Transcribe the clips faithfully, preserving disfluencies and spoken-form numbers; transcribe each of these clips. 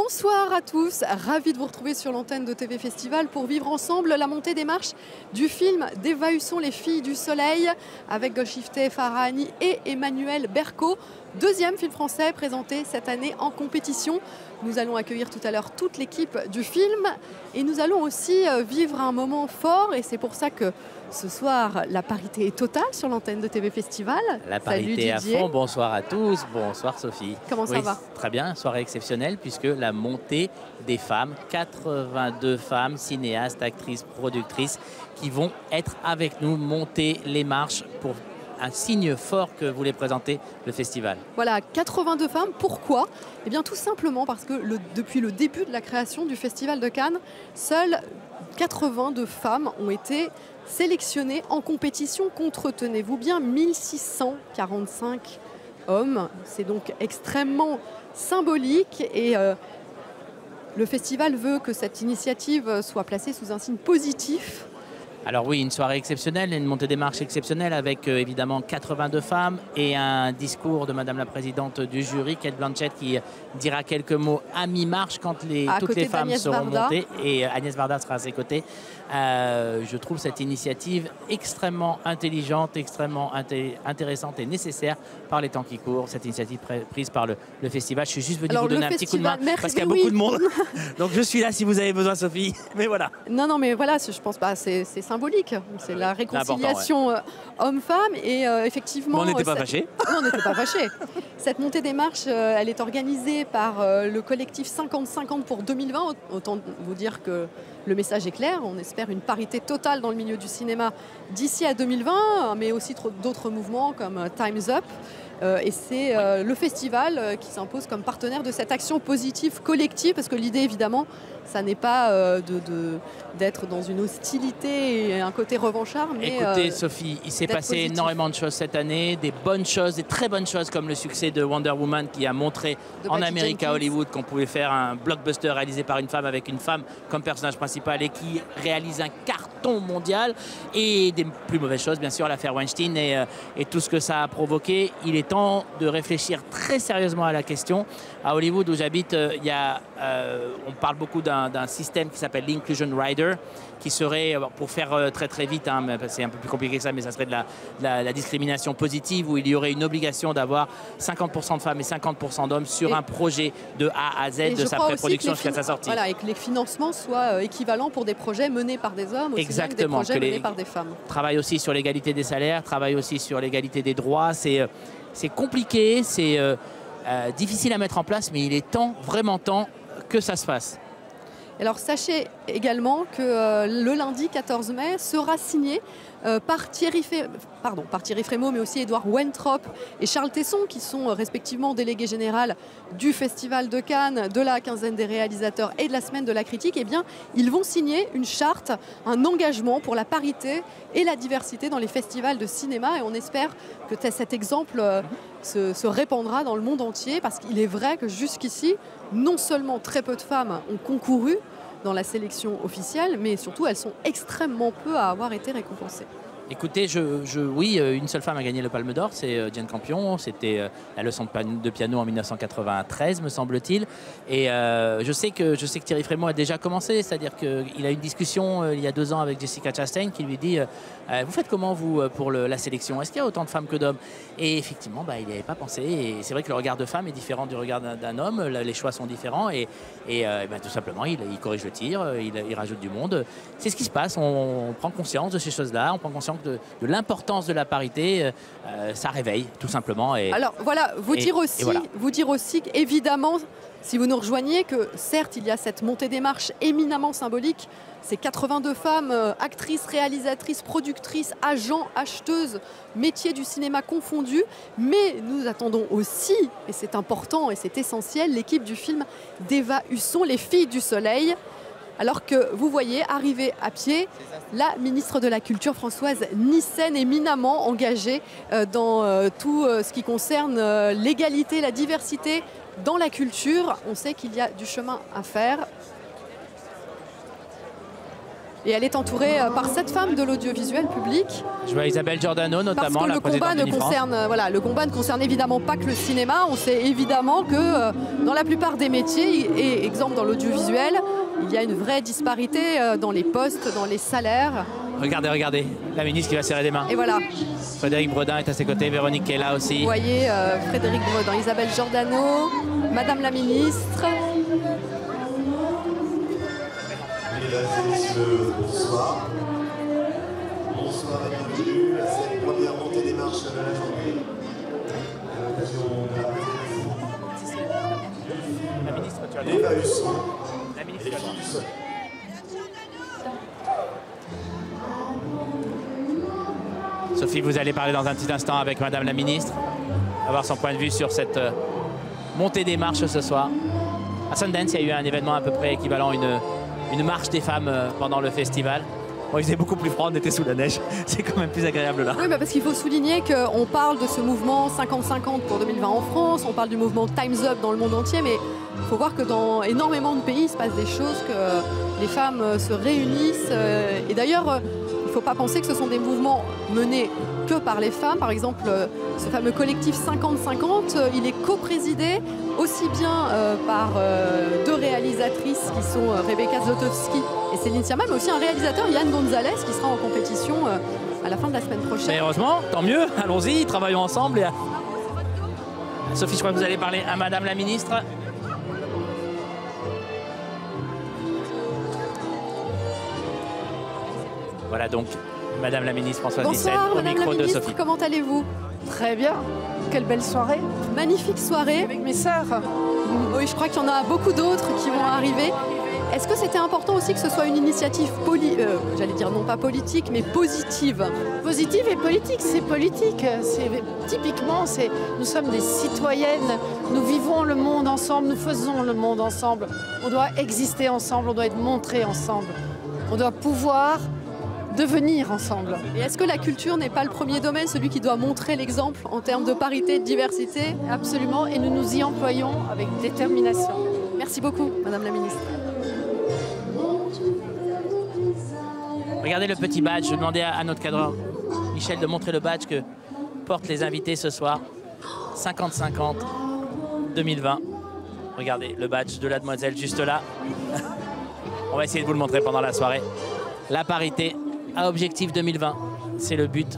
Bonsoir à tous, ravi de vous retrouver sur l'antenne de T V Festival pour vivre ensemble la montée des marches du film d'Eva Husson, Les Filles du Soleil, avec Golshifteh Farahani et Emmanuel Berco. Deuxième film français présenté cette année en compétition. Nous allons accueillir tout à l'heure toute l'équipe du film et nous allons aussi vivre un moment fort, et c'est pour ça que ce soir, la parité est totale sur l'antenne de T V Festival. La parité à fond. Bonsoir à tous. Bonsoir Sophie. Comment ça oui, va? Très bien. Soirée exceptionnelle puisque la montée des femmes, quatre-vingt-deux femmes, cinéastes, actrices, productrices, qui vont être avec nous, monter les marches pour un signe fort que voulait présenter le festival. Voilà, quatre-vingt-deux femmes. Pourquoi? Eh bien tout simplement parce que le, depuis le début de la création du Festival de Cannes, seules quatre-vingt-deux femmes ont été sélectionnés en compétition contre, tenez-vous bien, mille six cent quarante-cinq hommes. C'est donc extrêmement symbolique et euh, le festival veut que cette initiative soit placée sous un signe positif. Alors oui, une soirée exceptionnelle, une montée des marches exceptionnelle avec euh, évidemment quatre-vingt-deux femmes et un discours de Madame la Présidente du jury, Cate Blanchett, qui dira quelques mots à mi-marche quand les, toutes les femmes seront Varda. montées, et Agnès Varda sera à ses côtés. Euh, je trouve cette initiative extrêmement intelligente, extrêmement inté intéressante et nécessaire par les temps qui courent. Cette initiative prise par le, le festival. Je suis juste venu Alors, vous donner un petit coup de main parce qu'il y a beaucoup oui. de monde. Donc je suis là si vous avez besoin, Sophie. Mais voilà. Non, non, mais voilà, je pense pas. C'est symbolique. C'est la réconciliation ouais. homme-femme et euh, effectivement. Mais on n'était pas fâchés. Non, on n'était pas fâchés. Cette montée des marches, euh, elle est organisée par euh, le collectif cinquante cinquante pour deux mille vingt. Autant vous dire que le message est clair. On espère une parité totale dans le milieu du cinéma d'ici à deux mille vingt, mais aussi d'autres mouvements comme Time's Up. Euh, et c'est euh, le festival euh, qui s'impose comme partenaire de cette action positive collective, parce que l'idée, évidemment, ça n'est pas euh, d'être dans une hostilité et un côté revanchard. Mais, écoutez, euh, Sophie, il s'est passé positif. énormément de choses cette année, des bonnes choses, des très bonnes choses, comme le succès de Wonder Woman qui a montré de en Patty Amérique, Jenkins. à Hollywood, qu'on pouvait faire un blockbuster réalisé par une femme avec une femme comme personnage principal et qui réalise un carton mondial. Et des plus mauvaises choses, bien sûr, l'affaire Weinstein et, euh, et tout ce que ça a provoqué. Il est temps de réfléchir très sérieusement à la question. À Hollywood, où j'habite, euh, il y a, euh, on parle beaucoup d'un système qui s'appelle l'Inclusion Rider, qui serait, pour faire euh, très très vite, hein, c'est un peu plus compliqué que ça, mais ça serait de la, de la, la discrimination positive, où il y aurait une obligation d'avoir cinquante pour cent de femmes et cinquante pour cent d'hommes sur et, un projet de A à Z, de sa pré-production jusqu'à sa sortie. Voilà, et que les financements soient euh, équivalents pour des projets menés par des hommes, aussi bien que des projets que les, menés par des femmes. Travaille aussi sur l'égalité des salaires, travaille aussi sur l'égalité des droits. C'est c'est compliqué, c'est euh, euh, difficile à mettre en place, mais il est temps, vraiment temps, que ça se fasse. Alors sachez également que euh, le lundi quatorze mai sera signé euh, par, Thierry Fé... Pardon, par Thierry Frémaux, mais aussi Édouard Wentrop et Charles Tesson, qui sont euh, respectivement délégués généraux du Festival de Cannes, de la quinzaine des réalisateurs et de la semaine de la critique. Eh bien, ils vont signer une charte, un engagement pour la parité et la diversité dans les festivals de cinéma, et on espère que cet exemple euh, se, se répandra dans le monde entier, parce qu'il est vrai que jusqu'ici, non seulement très peu de femmes ont concouru dans la sélection officielle, mais surtout elles sont extrêmement peu à avoir été récompensées. Écoutez, je, je, oui, une seule femme a gagné le Palme d'Or, c'est Jane Campion. C'était la leçon de piano en mille neuf cent quatre-vingt-treize, me semble-t-il. Et euh, je, sais que, je sais que Thierry Frémaux a déjà commencé, c'est-à-dire qu'il a eu une discussion euh, il y a deux ans avec Jessica Chastain qui lui dit euh, « Vous faites comment, vous, pour le, la sélection? Est-ce qu'il y a autant de femmes que d'hommes ?» Et effectivement, bah, il n'y avait pas pensé. Et c'est vrai que le regard de femme est différent du regard d'un homme. Les choix sont différents. Et, et euh, bah, tout simplement, il, il corrige le tir, il, il rajoute du monde. C'est ce qui se passe. On, on prend conscience de ces choses-là. On prend conscience de, de l'importance de la parité. Euh, ça réveille, tout simplement. Et, Alors voilà, vous, et, dire aussi, voilà. vous dire aussi qu'évidemment, si vous nous rejoignez, que certes, il y a cette montée des marches éminemment symbolique. Ces quatre-vingt-deux femmes, euh, actrices, réalisatrices, productrices, agents, acheteuses, métiers du cinéma confondus. Mais nous attendons aussi, et c'est important et c'est essentiel, l'équipe du film d'Eva Husson, Les Filles du Soleil. Alors que vous voyez arriver à pied la ministre de la Culture, Françoise Nyssen, éminemment engagée euh, dans euh, tout euh, ce qui concerne euh, l'égalité, la diversité dans la culture. On sait qu'il y a du chemin à faire. Et elle est entourée euh, par sept femmes de l'audiovisuel public. Je vois Isabelle Giordano notamment, Parce que la le présidente combat, ne d'Unifrance. concerne, euh, voilà, le combat ne concerne évidemment pas que le cinéma. On sait évidemment que euh, dans la plupart des métiers, et exemple dans l'audiovisuel, il y a une vraie disparité euh, dans les postes, dans les salaires. Regardez, regardez, la ministre qui va serrer des mains. Et voilà. Frédéric Bredin est à ses côtés, Véronique qui est là aussi. Vous voyez euh, Frédéric Bredin, Isabelle Giordano, Madame la ministre. Mesdames et messieurs, bonsoir. Bonsoir et bienvenue à cette première montée des marches de la journée. À l'occasion de la présentation La ministre, tu as le d'Eva Husson, La ministre, les tu as le filles du soleil. Sophie, vous allez parler dans un petit instant avec Madame la ministre, avoir son point de vue sur cette euh, montée des marches ce soir. À Sundance, il y a eu un événement à peu près équivalent, une, une marche des femmes euh, pendant le festival. Bon, il faisait beaucoup plus froid, on était sous la neige. C'est quand même plus agréable là. Oui, bah parce qu'il faut souligner qu'on parle de ce mouvement cinquante cinquante pour deux mille vingt en France, on parle du mouvement Time's Up dans le monde entier, mais il faut voir que dans énormément de pays, il se passe des choses, que les femmes se réunissent. Et d'ailleurs, il ne faut pas penser que ce sont des mouvements menés que par les femmes. Par exemple, ce fameux collectif cinquante cinquante, il est co-présidé aussi bien euh, par euh, deux réalisatrices qui sont euh, Rebecca Zlotowski et Céline Sciamma, mais aussi un réalisateur, Yann Gonzalez, qui sera en compétition euh, à la fin de la semaine prochaine. Mais heureusement, tant mieux, allons-y, travaillons ensemble. Et... Sophie, je crois que vous allez parler à Madame la ministre. Voilà donc Madame la ministre Françoise Nyssen Bonsoir, au Madame micro la de ministre, Sophie. comment allez-vous? Très bien. Quelle belle soirée. Magnifique soirée. Avec mes sœurs. Oui, je crois qu'il y en a beaucoup d'autres qui vont arriver. Est-ce que c'était important aussi que ce soit une initiative, poli euh, j'allais dire non pas politique, mais positive? Positive et politique, c'est politique. C'est typiquement, c'est nous sommes des citoyennes. Nous vivons le monde ensemble, nous faisons le monde ensemble. On doit exister ensemble, on doit être montré ensemble. On doit pouvoir devenir ensemble. Et est-ce que la culture n'est pas le premier domaine, celui qui doit montrer l'exemple en termes de parité, de diversité? Absolument, et nous nous y employons avec détermination. Merci beaucoup, Madame la ministre. Regardez le petit badge. Je demandais à, à notre cadreur Michel de montrer le badge que portent les invités ce soir. cinquante cinquante deux mille vingt. Regardez le badge de la demoiselle juste là. On va essayer de vous le montrer pendant la soirée. La parité à Objectif deux mille vingt, c'est le but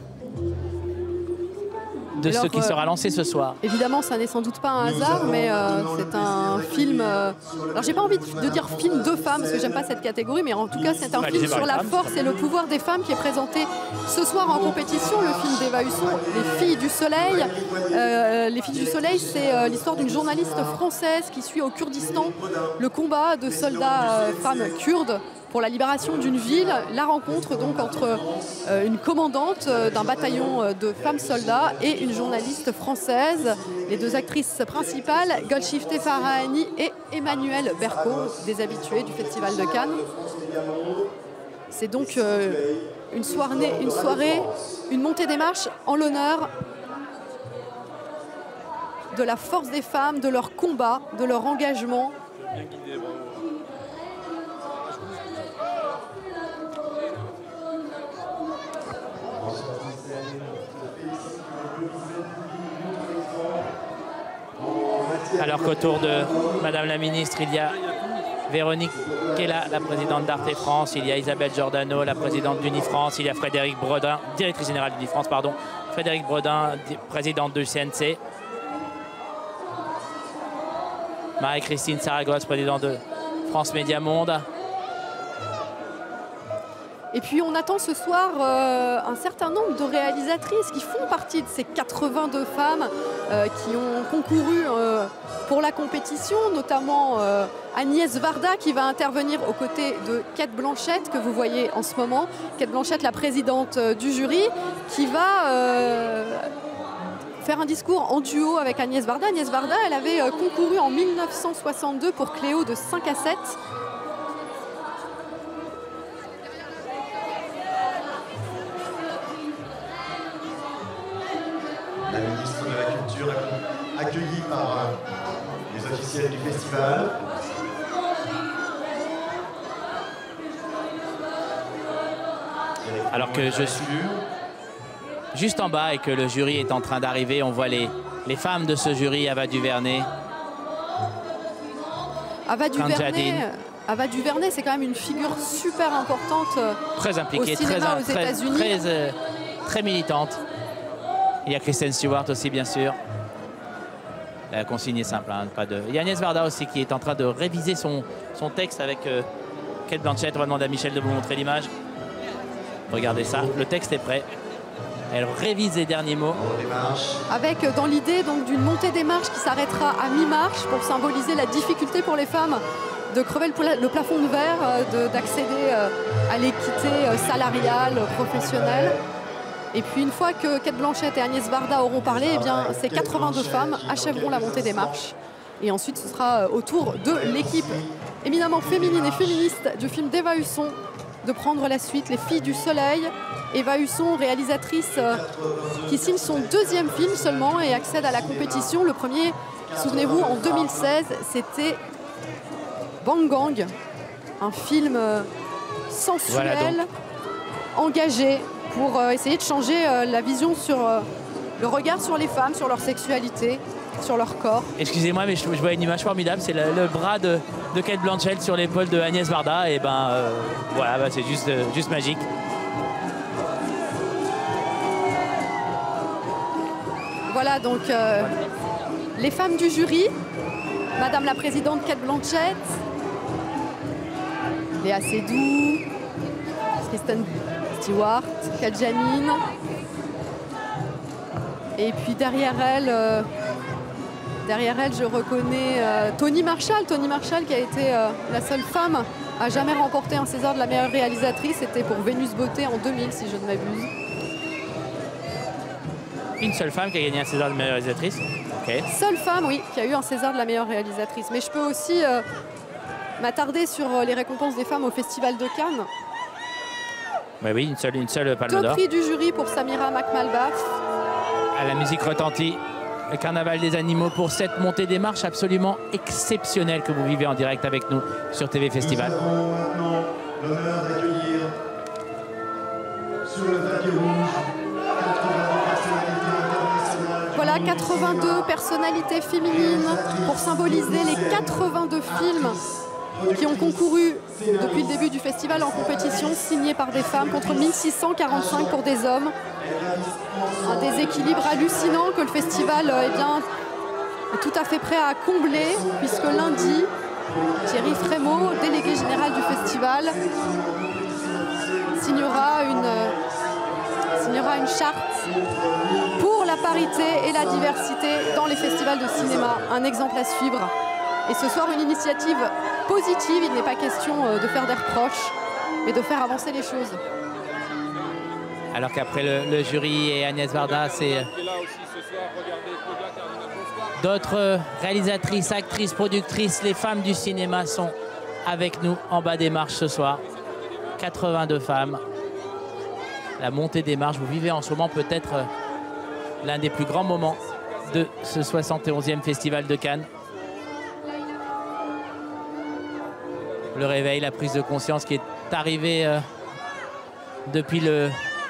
de Alors, ce qui euh, sera lancé ce soir. Évidemment, ça n'est sans doute pas un hasard, mais euh, c'est un film... Euh... Alors, j'ai pas envie de dire film de femmes, parce que j'aime pas cette catégorie, mais en tout cas, c'est un Réalisé film par sur une la femme. force et le pouvoir des femmes qui est présenté ce soir en compétition. Le film d'Eva Husson, Les Filles du Soleil. Euh, Les Filles du Soleil, c'est euh, l'histoire d'une journaliste française qui suit au Kurdistan le combat de soldats euh, femmes kurdes pour la libération d'une ville, la rencontre donc entre euh, une commandante euh, d'un bataillon euh, de femmes soldats et une journaliste française. Les deux actrices principales, Golshifteh Farahani et Emmanuelle Berco, des habitués du Festival de Cannes. C'est donc euh, une, soirée, une soirée, une montée des marches en l'honneur de la force des femmes, de leur combat, de leur engagement. Alors qu'autour de Madame la ministre, il y a Véronique qui est là, la présidente d'Arte France, il y a Isabelle Giordano, la présidente d'Unifrance, il y a Frédéric Bredin, directrice générale d'Unifrance, pardon, Frédéric Bredin, présidente du C N C, Marie-Christine Saragosse, présidente de France Média Monde. Et puis on attend ce soir euh, un certain nombre de réalisatrices qui font partie de ces quatre-vingt-deux femmes euh, qui ont concouru euh, pour la compétition, notamment euh, Agnès Varda qui va intervenir aux côtés de Cate Blanchett que vous voyez en ce moment. Cate Blanchett, la présidente euh, du jury, qui va euh, faire un discours en duo avec Agnès Varda. Agnès Varda, elle avait euh, concouru en mille neuf cent soixante-deux pour Cléo de cinq à sept. La ministre de la Culture accueillie par les officiels du festival. Alors que je suis juste en bas et que le jury est en train d'arriver, on voit les, les femmes de ce jury, Ava DuVernay. Ava DuVernay, Ava DuVernay, c'est quand même une figure super importante. Très impliquée, au cinéma, très, aux très, États-Unis. très, euh, très militante. Il y a Kristen Stewart aussi, bien sûr. La consigne est simple, hein, pas de... Il y a Agnès Varda aussi qui est en train de réviser son, son texte avec euh, Cate Blanchett. On va demander à Michel de vous montrer l'image. Regardez ça, le texte est prêt. Elle révise les derniers mots. Avec dans l'idée donc d'une montée des marches qui s'arrêtera à mi-marche pour symboliser la difficulté pour les femmes de crever le, pla le plafond de verre, d'accéder euh, à l'équité euh, salariale, professionnelle. Et puis une fois que Cate Blanchett et Agnès Varda auront parlé, eh bien, ces quatre-vingt-deux femmes achèveront la montée des marches. Et ensuite, ce sera au tour de l'équipe éminemment féminine et féministe du film d'Eva Husson de prendre la suite, Les Filles du Soleil. Eva Husson, réalisatrice euh, qui signe son deuxième film seulement et accède à la compétition. Le premier, souvenez-vous, en deux mille seize, c'était Bang Gang, un film euh, sensuel, voilà engagé, pour euh, essayer de changer euh, la vision sur euh, le regard sur les femmes, sur leur sexualité, sur leur corps. Excusez-moi, mais je, je vois une image formidable. C'est le, le bras de, de Cate Blanchett sur l'épaule de Agnès Varda. Et ben euh, voilà, bah, c'est juste, euh, juste magique. Voilà donc euh, les femmes du jury. Madame la présidente Cate Blanchett, Léa Seydoux, Kristen Stewart, Kate Janine. Et puis derrière elle, euh, derrière elle, je reconnais euh, Toni Marshall. Toni Marshall qui a été euh, la seule femme à jamais remporter un César de la meilleure réalisatrice. C'était pour Vénus Beauté en deux mille, si je ne m'abuse. Une seule femme qui a gagné un César de meilleure réalisatrice. Okay. Seule femme, oui, qui a eu un César de la meilleure réalisatrice. Mais je peux aussi euh, m'attarder sur euh, les récompenses des femmes au Festival de Cannes. Ouais, oui, une seule, une seule palme Deux d'or. prix du jury pour Samira McMalbath. À la musique retentit, le Carnaval des animaux pour cette montée des marches absolument exceptionnelle que vous vivez en direct avec nous sur T V Festival. Nous avons maintenant l'honneur d'accueillir sur le tapis rouge quatre-vingts personnalités internationales. Voilà, quatre-vingt-deux personnalités féminines pour symboliser les quatre-vingt-deux films qui ont concouru depuis le début du festival en compétition, signés par des femmes, contre mille six cent quarante-cinq pour des hommes. Un déséquilibre hallucinant que le festival eh bien, est tout à fait prêt à combler, puisque lundi, Thierry Frémaux, délégué général du festival, signera une, signera une charte pour la parité et la diversité dans les festivals de cinéma. Un exemple à suivre. Et ce soir, une initiative positive. Il n'est pas question de faire des reproches, mais de faire avancer les choses. Alors qu'après le, le jury et Agnès Varda, c'est d'autres réalisatrices, actrices, productrices. Les femmes du cinéma sont avec nous en bas des marches ce soir. quatre-vingt-deux femmes. La montée des marches, vous vivez en ce moment peut-être l'un des plus grands moments de ce soixante et onzième Festival de Cannes. Le réveil, la prise de conscience qui est arrivée euh, depuis le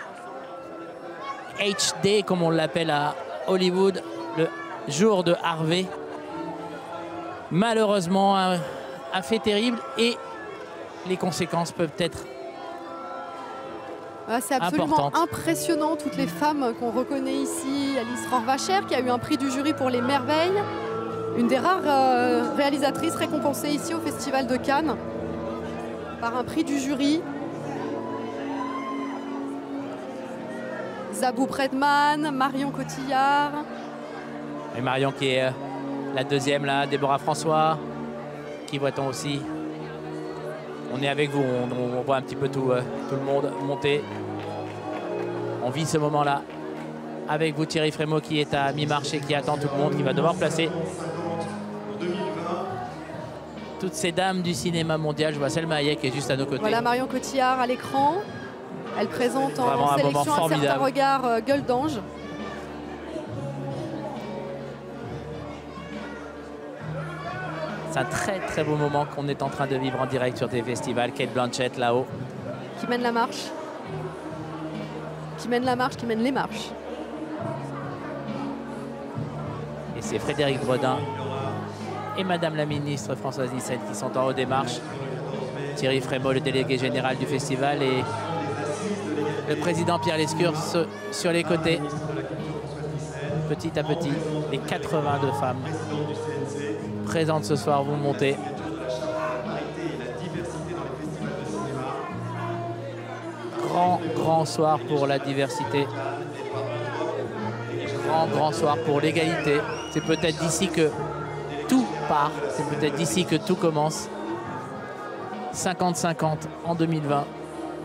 H D, comme on l'appelle à Hollywood, le jour de Harvey. Malheureusement, un, un fait terrible et les conséquences peuvent être ah, c'est absolument importantes. Impressionnant, toutes les femmes qu'on reconnaît ici. Alice Rohrwacher, qui a eu un prix du jury pour Les Merveilles. Une des rares euh, réalisatrices récompensées ici au Festival de Cannes par un prix du jury. Zabou Bredman, Marion Cotillard. Et Marion qui est euh, la deuxième là, Déborah François. Qui voit-on aussi? On est avec vous, on, on voit un petit peu tout, euh, tout le monde monter. On vit ce moment-là avec vous, Thierry Frémaux, qui est à mi-marche et qui attend tout le monde, qui va devoir placer toutes ces dames du cinéma mondial. Je vois Selma Hayek qui est juste à nos côtés. Voilà Marion Cotillard à l'écran. Elle présente en, Vraiment en un moment sélection un certain formidable. regard euh, gueule d'ange. C'est un très très beau moment qu'on est en train de vivre en direct sur des festivals. Cate Blanchett là-haut. Qui mène la marche. qui mène la marche, qui mène les marches. Et c'est Frédéric Bredin et Madame la ministre Françoise Nyssen qui sont en haut des marches. Thierry Frémaux, le délégué général du festival, et le président Pierre Lescure sur les côtés. Petit à petit, les quatre-vingt-deux femmes présentes ce soir vont monter. Grand, grand soir pour la diversité. Grand, grand soir pour l'égalité. C'est peut-être d'ici que tout part. C'est peut-être d'ici que tout commence. cinquante cinquante en deux mille vingt.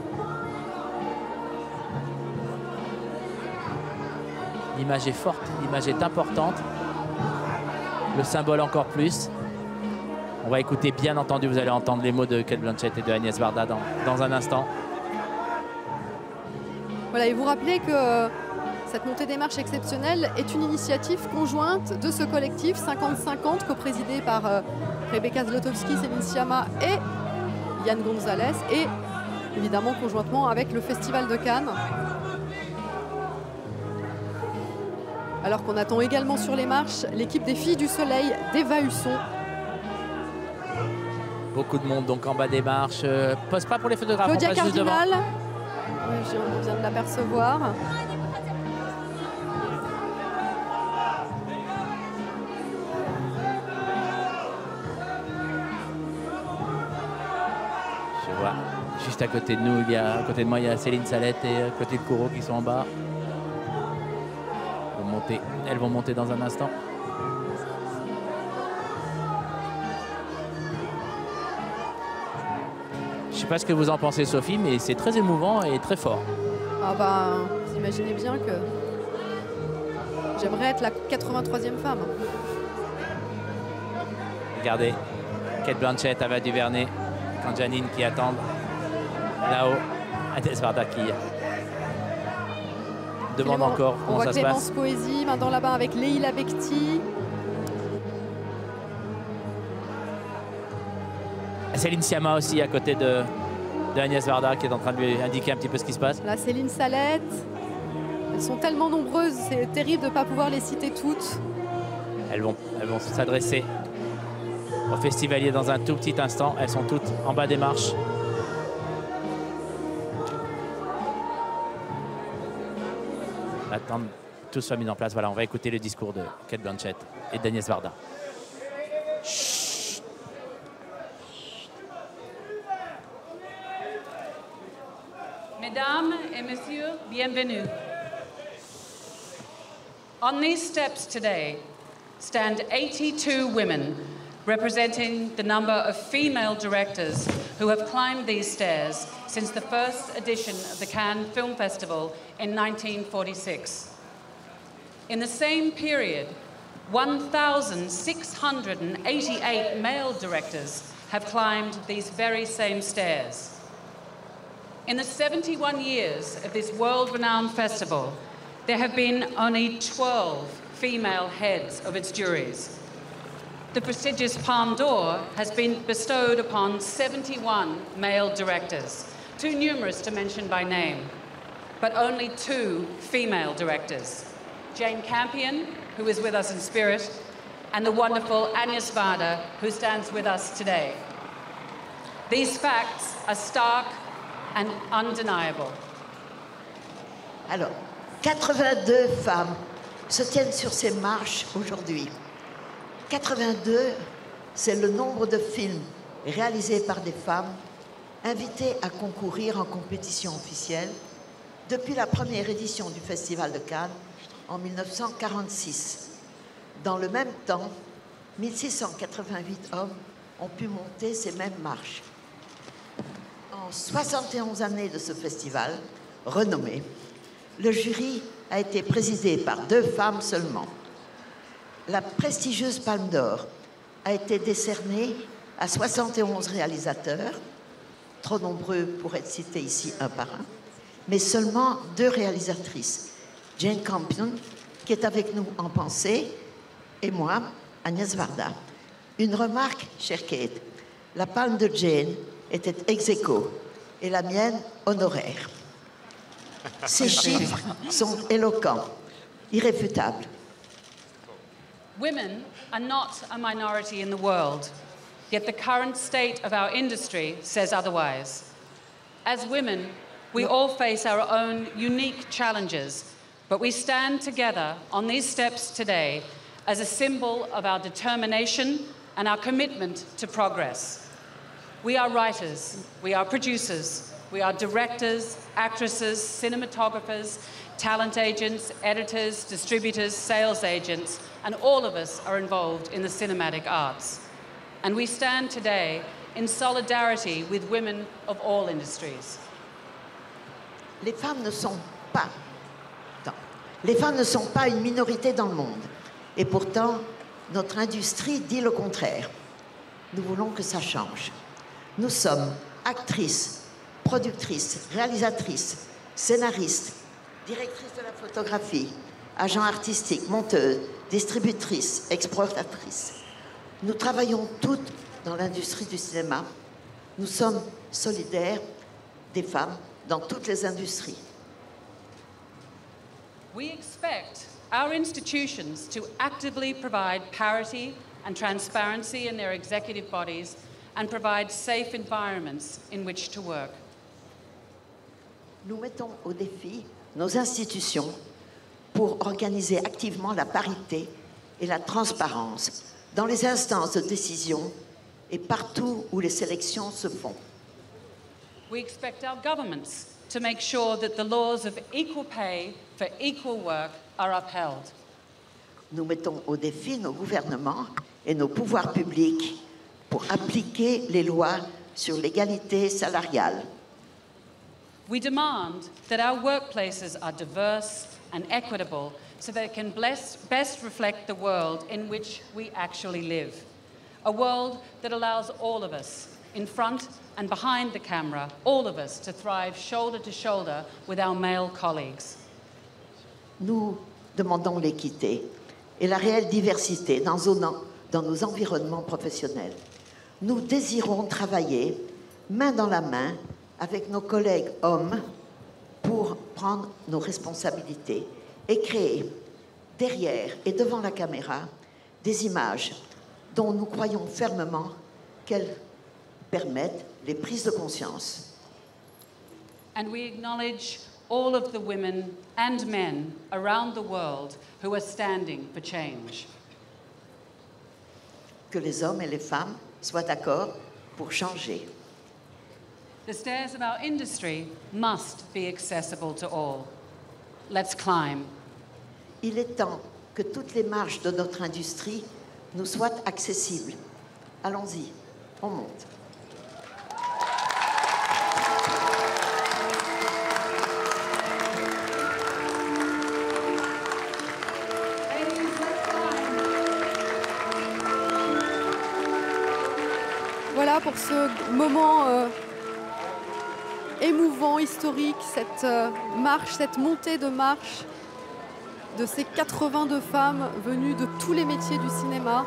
L'image est forte, l'image est importante. Le symbole encore plus. On va écouter, bien entendu, vous allez entendre les mots de Cate Blanchett et de Agnès Varda dans, dans un instant. Voilà, et vous rappelez que cette montée des marches exceptionnelle est une initiative conjointe de ce collectif cinquante cinquante, coprésidé par euh, Rebecca Zlotowski, Céline Sciamma et Yann Gonzalez, et évidemment conjointement avec le Festival de Cannes. Alors qu'on attend également sur les marches l'équipe des Filles du Soleil d'Eva Husson. Beaucoup de monde donc en bas des marches. Euh, pose pas pour les photographes. Claudia on passe juste Cardinal, devant. oui, on vient de l'apercevoir. Je vois juste à côté de nous, il y a, à côté de moi, il y a Céline Salette et Clotilde Courreau qui sont en bas. Elles vont monter, elles vont monter dans un instant. Je ne sais pas ce que vous en pensez, Sophie, mais c'est très émouvant et très fort. Ah bah, vous imaginez bien que j'aimerais être la quatre-vingt-troisième femme. Regardez, Cate Blanchett, Ava DuVernay, quand Janine qui attendent là-haut, Agnès Varda qui demande Clément, encore comment on ça voit se Clémence passe. Poésie, maintenant là-bas avec Leïla Bekti. Céline Sciamma aussi à côté de, de Agnès Varda qui est en train de lui indiquer un petit peu ce qui se passe. Là, Céline Salette. Elles sont tellement nombreuses, c'est terrible de ne pas pouvoir les citer toutes. Elles vont, elles vont s'adresser aux festivaliers dans un tout petit instant. Elles sont toutes en bas des marches. Attendre que tout soit mis en place. Voilà, on va écouter le discours de Cate Blanchett et d'Agnès Varda. Mesdames et messieurs, bienvenue. On these steps today stand eighty-two women, representing the number of female directors who have climbed these stairs since the first edition of the Cannes Film Festival in nineteen forty-six. In the same period, one thousand six hundred eighty-eight male directors have climbed these very same stairs. In the seventy-one years of this world-renowned festival, there have been only twelve female heads of its juries. The prestigious Palme d'Or has been bestowed upon seventy-one male directors, too numerous to mention by name, but only two female directors, Jane Campion, who is with us in spirit, and the wonderful Agnès Varda, who stands with us today. These facts are stark and undeniable. Alors, quatre-vingt-deux femmes se tiennent sur ces marches aujourd'hui. quatre-vingt-deux, c'est le nombre de films réalisés par des femmes invitées à concourir en compétition officielle depuis la première édition du Festival de Cannes en mille neuf cent quarante-six. Dans le même temps, mille six cent quatre-vingt-huit hommes ont pu monter ces mêmes marches. En soixante et onze années de ce festival, renommé, le jury a été présidé par deux femmes seulement. La prestigieuse Palme d'Or a été décernée à soixante et onze réalisateurs, trop nombreux pour être cités ici un par un, mais seulement deux réalisatrices, Jane Campion, qui est avec nous en pensée, et moi, Agnès Varda. Une remarque, chère Kate, la palme de Jane était ex aequo et la mienne honoraire. Ces chiffres sont éloquents, irréfutables. Women are not a minority in the world, yet the current state of our industry says otherwise. As women, we all face our own unique challenges, but we stand together on these steps today as a symbol of our determination and our commitment to progress. We are writers, we are producers, we are directors, actresses, cinematographers, talent agents, editors, distributors, sales agents, and all of us are involved in the cinematic arts. And we stand today in solidarity with women of all industries. Les femmes ne sont pas, non, les femmes ne sont pas une minorité dans le monde. Et pourtant, notre industrie dit le contraire. Nous voulons que ça change. Nous sommes actrices, productrices, réalisatrices, scénaristes, directrices de la photographie, agents artistiques, monteuses, distributrices, exploitatrices. Nous travaillons toutes dans l'industrie du cinéma. Nous sommes solidaires des femmes dans toutes les industries. We expect our institutions to actively provide parity and transparency in their executive bodies and provide safe environments in which to work. Nous mettons au défi nos institutions pour organiser activement la parité et la transparence dans les instances de décision et partout où les sélections se font. We expect our governments to make sure that the laws of equal pay for equal work are upheld. Nous mettons au défi nos gouvernements et nos pouvoirs publics pour appliquer les lois sur l'égalité salariale. We demand that our workplaces are diverse and equitable so that it can bless, best reflect the world in which we actually live. A world that allows all of us, in front and behind the camera, all of us to thrive shoulder to shoulder with our male colleagues. Nous demandons l'équité et la réelle diversité dans nos, dans nos environnements professionnels. Nous désirons travailler main dans la main avec nos collègues hommes pour prendre nos responsabilités et créer derrière et devant la caméra des images dont nous croyons fermement qu'elles permettent les prises de conscience. And we acknowledge all of the women and men around the world who are standing for change. Que les hommes et les femmes soient d'accord pour changer. The stairs of our industry must be accessible to all. Let's climb. Il est temps que toutes les marches de notre industrie nous soient accessibles. Allons-y, on monte. Voilà pour ce moment euh, émouvant, historique, cette euh, marche, cette montée de marche de ces quatre-vingt-deux femmes venues de tous les métiers du cinéma,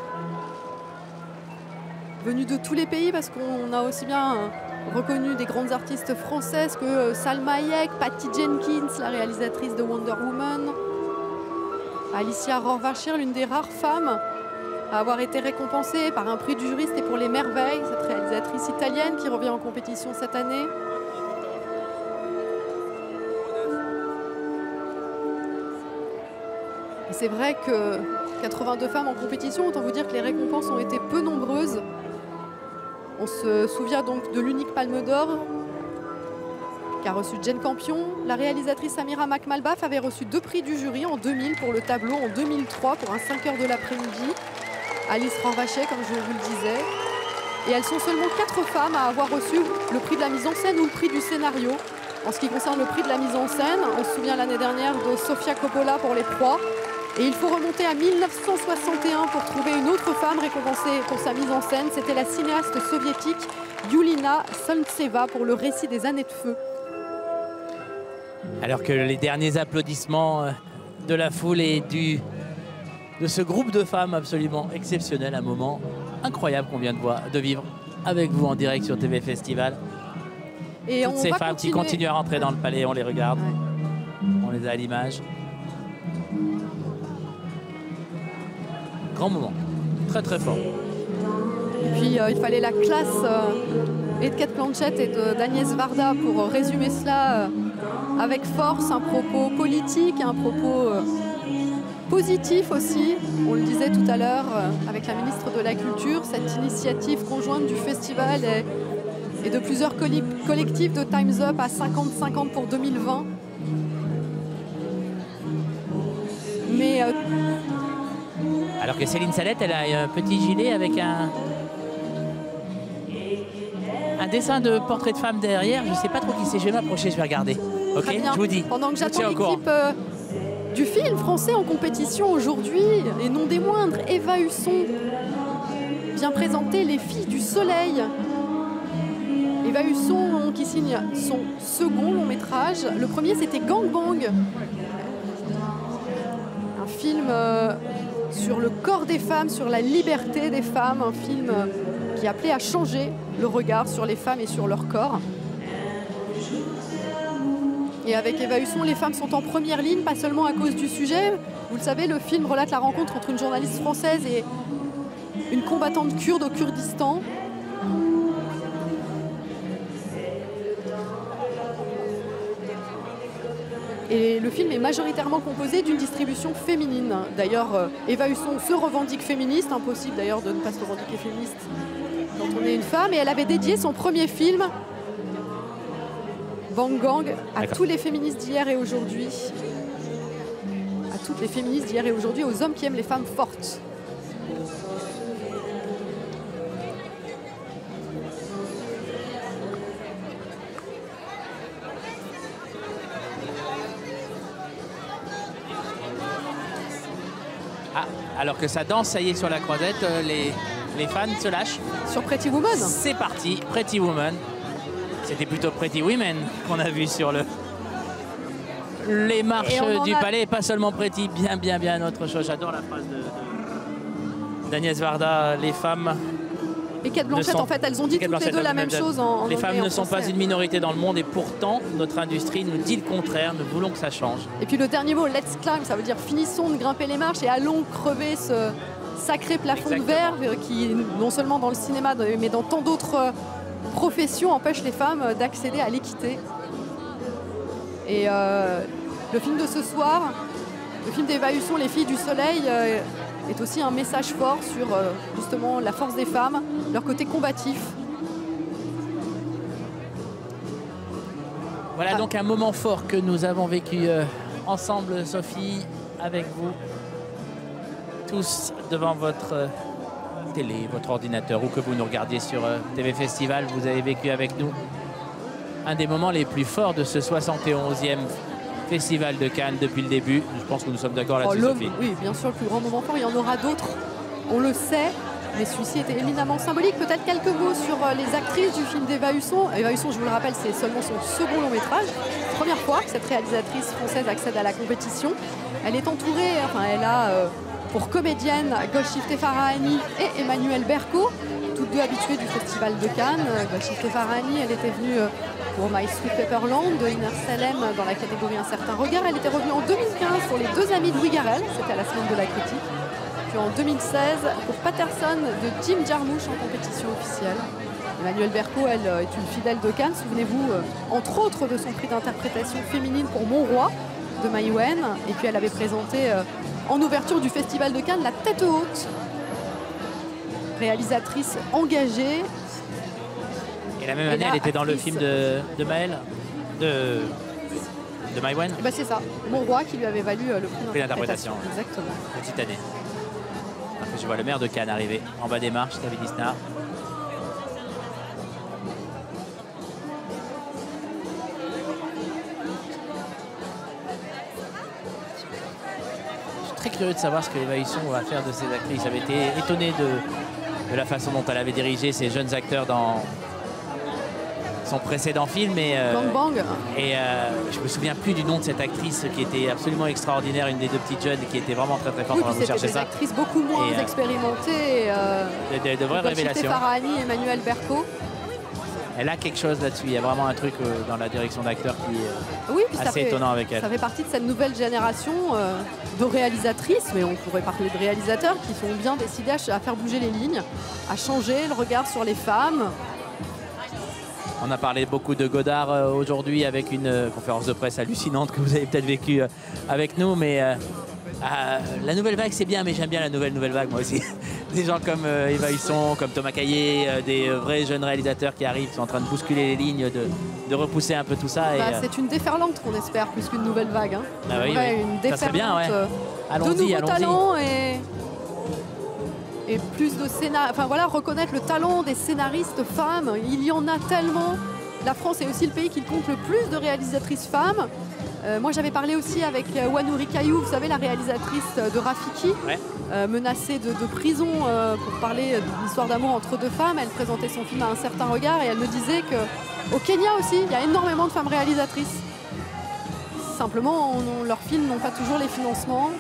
venues de tous les pays, parce qu'on a aussi bien euh, reconnu des grandes artistes françaises que euh, Salma Hayek, Patty Jenkins, la réalisatrice de Wonder Woman, Alicia Rohrwacher, l'une des rares femmes à avoir été récompensée par un prix du jury, c'était pour Les Merveilles, cette réalisatrice italienne qui revient en compétition cette année. Et c'est vrai que quatre-vingt-deux femmes en compétition, autant vous dire que les récompenses ont été peu nombreuses. On se souvient donc de l'unique Palme d'Or qu'a reçu Jane Campion. La réalisatrice Amira Makmalbaf avait reçu deux prix du jury en deux mille pour le tableau, en deux mille trois pour un cinq heures de l'après-midi. Alice Rohrwacher, comme je vous le disais. Et elles sont seulement quatre femmes à avoir reçu le prix de la mise en scène ou le prix du scénario. En ce qui concerne le prix de la mise en scène, on se souvient l'année dernière de Sofia Coppola pour Les Proies. Et il faut remonter à mille neuf cent soixante et un pour trouver une autre femme récompensée pour sa mise en scène. C'était la cinéaste soviétique Yulina Solntseva pour Le Récit des années de feu. Alors que les derniers applaudissements de la foule et du, de ce groupe de femmes absolument exceptionnel, un moment incroyable qu'on vient de, voir, de vivre avec vous en direct sur T V Festival. Et Toutes on ces femmes continuer. qui continuent à rentrer dans le palais, on les regarde. Ouais. On les a à l'image. Grand moment. Très très fort. Et puis euh, il fallait la classe euh, et de Cate Blanchett et d'Agnès Varda pour euh, résumer cela euh, avec force, un propos politique, un propos euh, positif aussi. On le disait tout à l'heure euh, avec la ministre de la Culture, cette initiative conjointe du festival et, et de plusieurs collectifs de Time's Up à cinquante cinquante pour deux mille vingt. Mais euh, alors que Céline Salette, elle a un petit gilet avec un, un dessin de portrait de femme derrière. Je ne sais pas trop qui c'est. Je vais m'approcher, je vais regarder. Ok, je vous dis. Pendant que Je vous j'attends tiens au courant. l'équipe euh, du film français en compétition aujourd'hui, et non des moindres, Eva Husson vient présenter Les Filles du Soleil. Eva Husson qui signe son second long métrage. Le premier, c'était Gang Bang. Un film euh, sur le corps des femmes, sur la liberté des femmes, un film euh, qui appelait à changer le regard sur les femmes et sur leur corps. Et avec Eva Husson, les femmes sont en première ligne, pas seulement à cause du sujet. Vous le savez, le film relate la rencontre entre une journaliste française et une combattante kurde au Kurdistan. Et le film est majoritairement composé d'une distribution féminine. D'ailleurs, euh, Eva Husson se revendique féministe, impossible d'ailleurs de ne pas se revendiquer féministe quand on est une femme. Et elle avait dédié son premier film, Bang Gang, à tous les féministes d'hier et aujourd'hui. À toutes les féministes d'hier et aujourd'hui, aux hommes qui aiment les femmes fortes. Ah, alors que ça danse, ça y est, sur la croisette, euh, les, les fans se lâchent. Sur Pretty Woman. C'est parti, Pretty Woman. C'était plutôt Pretty Women qu'on a vu sur le... les marches du a... palais, pas seulement Pretty, bien, bien, bien autre chose. J'adore la phrase de, de... d'Agnès Varda, les femmes... Et Cate Blanchett, sont... en fait, elles ont dit toutes les deux la même chose en, en Les femmes en ne sont français. pas une minorité dans le monde et pourtant, notre industrie nous dit le contraire. Nous voulons que ça change. Et puis le dernier mot, let's climb, ça veut dire finissons de grimper les marches et allons crever ce sacré plafond Exactement. de verre qui, non seulement dans le cinéma, mais dans tant d'autres professions, empêche les femmes d'accéder à l'équité. Et euh, le film de ce soir, le film d'Eva Husson, Les Filles du Soleil, euh, est aussi un message fort sur euh, justement la force des femmes, leur côté combatif. Voilà ah. donc un moment fort que nous avons vécu euh, ensemble, Sophie, avec vous, tous devant votre euh, télé, votre ordinateur, ou que vous nous regardiez sur euh, T V Festival. Vous avez vécu avec nous un des moments les plus forts de ce soixante et onzième Festival de Cannes depuis le début. Je pense que nous sommes d'accord là-dessus, oh, Sophie. Oui, bien sûr, le plus grand moment fort, il y en aura d'autres, on le sait, mais celui-ci était éminemment symbolique. Peut-être quelques mots sur les actrices du film d'Eva Husson. Eva Husson, je vous le rappelle, c'est seulement son second long métrage. Première fois que cette réalisatrice française accède à la compétition. Elle est entourée, enfin elle a euh, pour comédienne Golshifteh Farahani et Emmanuelle Berco, toutes deux habituées du Festival de Cannes. Golshifteh Farahani, elle était venue euh, pour My Sweet Pepperland de Inner Salem dans la catégorie Un certain regard. Elle était revenue en deux mille quinze pour Les Deux amis de Louis Garrel, c'était à la semaine de la critique. Puis en deux mille seize pour Patterson de Jim Jarmusch en compétition officielle. Emmanuelle Berco, elle est une fidèle de Cannes. Souvenez-vous, euh, entre autres, de son prix d'interprétation féminine pour Mon Roi de Maïwen. Et puis elle avait présenté euh, en ouverture du Festival de Cannes La Tête Haute. Réalisatrice engagée. Et la même Et année, là, elle était dans le actrice. film de, de Maël, de, de Maïwen. Et ben c'est ça, Mon Roi qui lui avait valu euh, le prix Prix d'interprétation. d'interprétation. Exactement. Petite année. Après, je vois le maire de Cannes arriver en bas des marches, David Isnard. Je suis très curieux de savoir ce que Eva Husson va faire de ces actrices. J'avais été étonné de, de la façon dont elle avait dirigé ces jeunes acteurs dans son précédent film. Et, euh, Bang Bang. et euh, je me souviens plus du nom de cette actrice qui était absolument extraordinaire, une des deux petites jeunes qui était vraiment très très forte. Oui, On va puis vous c'était chercher des ça. actrices beaucoup moins Et, euh, expérimentées. Euh, De, de- de vraies Golshifteh révélations. Farahani et Emmanuelle Berco. elle a quelque chose là-dessus. Il y a vraiment un truc euh, dans la direction d'acteur qui est oui, puis assez ça fait, étonnant avec elle. Ça fait partie de cette nouvelle génération euh, de réalisatrices, mais on pourrait parler de réalisateurs qui sont bien décidés à, à faire bouger les lignes, à changer le regard sur les femmes. On a parlé beaucoup de Godard euh, aujourd'hui avec une euh, conférence de presse hallucinante que vous avez peut-être vécue euh, avec nous, mais euh, euh, la nouvelle vague c'est bien, mais j'aime bien la nouvelle nouvelle vague moi aussi. Des gens comme euh, Eva Husson, comme Thomas Caillet, euh, des euh, vrais jeunes réalisateurs qui arrivent, qui sont en train de bousculer les lignes, de, de repousser un peu tout ça. Bah, et, euh, c'est une déferlante qu'on espère, plus qu'une nouvelle vague. Hein. Ah oui, ouais, oui. Une Ça déferlante serait bien, ouais. euh, de Allons-y, nouveaux allons-y. talents et, et plus de scénaristes. Enfin voilà, reconnaître le talent des scénaristes femmes. Il y en a tellement. La France est aussi le pays qui compte le plus de réalisatrices femmes. Euh, moi, j'avais parlé aussi avec euh, Wanouri Kayou, vous savez, la réalisatrice de Rafiki, Ouais. euh, menacée de, de prison euh, pour parler d'une histoire d'amour entre deux femmes. Elle présentait son film à un certain regard et elle me disait qu'au Kenya aussi, il y a énormément de femmes réalisatrices. Simplement, on- on- leurs films n'ont pas toujours les financements.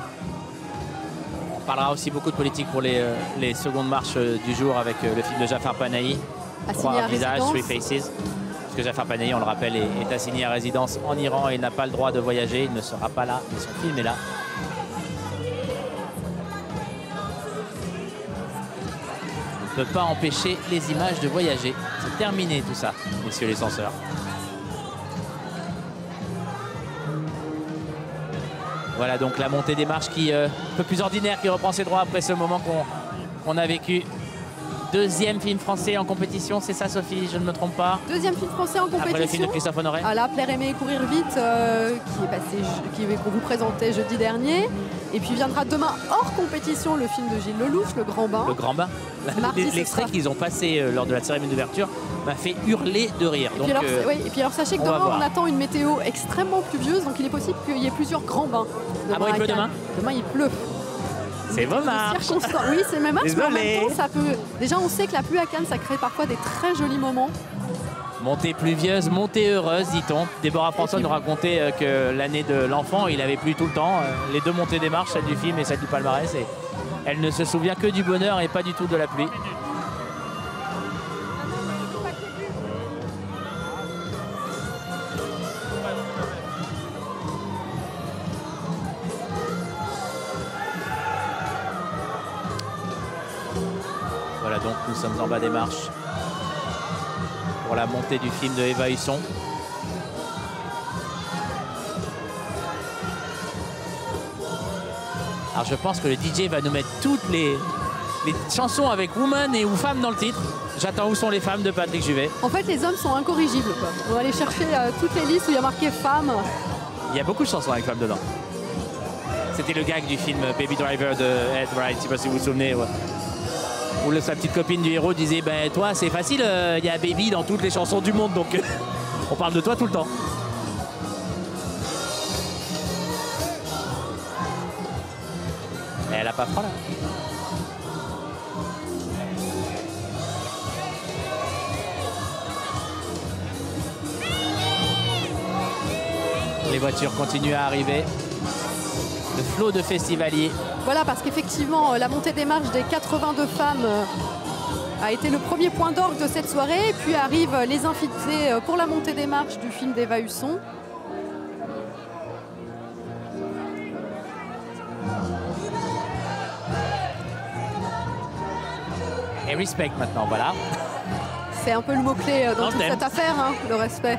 On parlera aussi beaucoup de politique pour les, euh, les secondes marches euh, du jour avec euh, le film de Jafar Panahi, Assigné à Trois visages, résidence. Three Faces. Parce que Jafar Panahi, on le rappelle, est, est assigné à résidence en Iran et il n'a pas le droit de voyager. Il ne sera pas là, mais son film est là. On ne peut pas empêcher les images de voyager. C'est terminé tout ça, messieurs les censeurs. Voilà donc la montée des marches qui euh, un peu plus ordinaire, qui reprend ses droits après ce moment qu'on qu'on a vécu. Deuxième film français en compétition, c'est ça Sophie, je ne me trompe pas. Deuxième film français en compétition. Après le film de Christophe Honoré. Ah là, Plaire, aimer et courir vite, euh, qui est passé, je- qui qu'on vous présentait jeudi dernier. Et puis viendra demain hors compétition le film de Gilles Lelouch, Le Grand Bain. Le Grand Bain. Mardi, ce L'extrait sera- qu'ils ont passé euh, lors de la cérémonie d'ouverture m'a fait hurler de rire. Et Donc, puis, alors, euh, oui, et puis alors sachez que on va demain voir. on attend une météo extrêmement pluvieuse, donc il est possible qu'il y ait plusieurs grands bains. Ah bon, il à pleut Cannes. demain Demain il pleut. c'est vos marches. Circonstance. Oui, c'est même marche, mais en Désolé. même temps, ça peut. Déjà, on sait que la pluie à Cannes, ça crée parfois des très jolis moments. Montée pluvieuse, montée heureuse, dit-on. Déborah François nous racontait euh, que l'année de l'enfant, il avait plu tout le temps. Euh, Les deux montées des marches, celle du film et celle du palmarès. Et elle ne se souvient que du bonheur et pas du tout de la pluie. Voilà donc nous sommes en bas des marches pour la montée du film de Eva Husson. Alors je pense que le D J va nous mettre toutes les, les chansons avec Woman et ou Femmes dans le titre. J'attends Où sont les femmes de Patrick Juvet. En fait, les hommes sont incorrigibles, quoi. On va aller chercher euh, toutes les listes où il y a marqué femmes. Il y a beaucoup de chansons avec femmes dedans. C'était le gag du film Baby Driver de Ed Wright, je sais pas si vous vous souvenez. Ouais. Où le- sa petite copine du héros disait ben toi c'est facile, euh, il y a Baby dans toutes les chansons du monde donc on parle de toi tout le temps. Mais elle a pas froid là. Les voitures continuent à arriver. Le flot de festivaliers. Voilà, parce qu'effectivement, euh, la montée des marches des quatre-vingt-deux femmes euh, a été le premier point d'orgue de cette soirée. Et puis arrivent euh, les invités euh, pour la montée des marches du film d'Eva Husson. Et respect maintenant, voilà. C'est un peu le mot-clé euh, dans On toute t'aime. cette affaire, hein, le respect.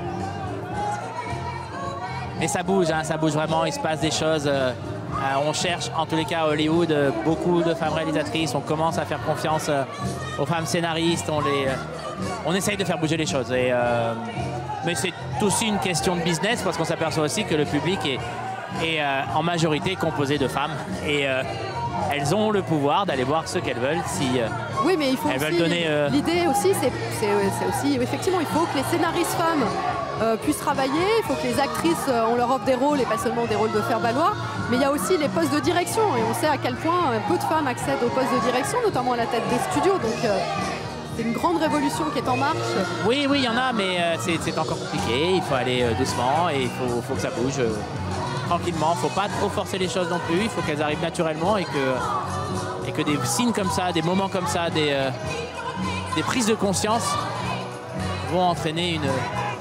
Mais ça bouge, hein, ça bouge vraiment, il se passe des choses. euh, euh, on cherche, en tous les cas à Hollywood, euh, beaucoup de femmes réalisatrices. On commence à faire confiance euh, aux femmes scénaristes. On, les, euh, on essaye de faire bouger les choses. Et, euh, mais c'est aussi une question de business parce qu'on s'aperçoit aussi que le public est, est euh, en majorité composé de femmes. Et euh, elles ont le pouvoir d'aller voir ce qu'elles veulent. Si, euh, Oui, mais il faut Elles aussi. veulent donner, euh, L'idée aussi, c'est c'est- c'est aussi. Effectivement, il faut que les scénaristes femmes euh, puissent travailler. Il faut que les actrices, euh, on leur offre des rôles et pas seulement des rôles de faire-valoir. Mais il y a aussi les postes de direction. Et on sait à quel point euh, peu de femmes accèdent aux postes de direction, notamment à la tête des studios. Donc, euh, c'est une grande révolution qui est en marche. Oui, oui, il y en a, mais euh, c'est c'est encore compliqué. Il faut aller euh, doucement et il faut, faut que ça bouge euh, tranquillement. Il ne faut pas trop forcer les choses non plus. Il faut qu'elles arrivent naturellement et que, et que des signes comme ça, des moments comme ça, des, euh, des prises de conscience vont entraîner une,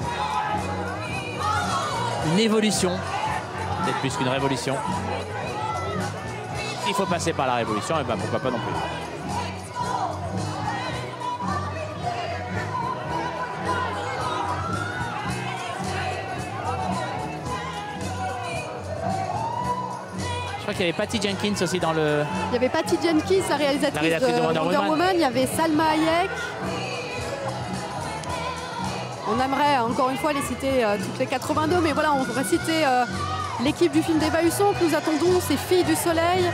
une évolution, peut-être plus qu'une révolution. Il faut passer par la révolution, et ben pourquoi pas non plus. Je crois qu'il y avait Patty Jenkins aussi dans le... Il y avait Patty Jenkins, la réalisatrice, la réalisatrice de, de Wonder, Wonder Woman. Woman. Il y avait Salma Hayek. On aimerait encore une fois les citer euh, toutes les quatre-vingt-deux, mais voilà, on va citer euh, l'équipe du film d'Eva Husson que nous attendons, c'est Filles du Soleil.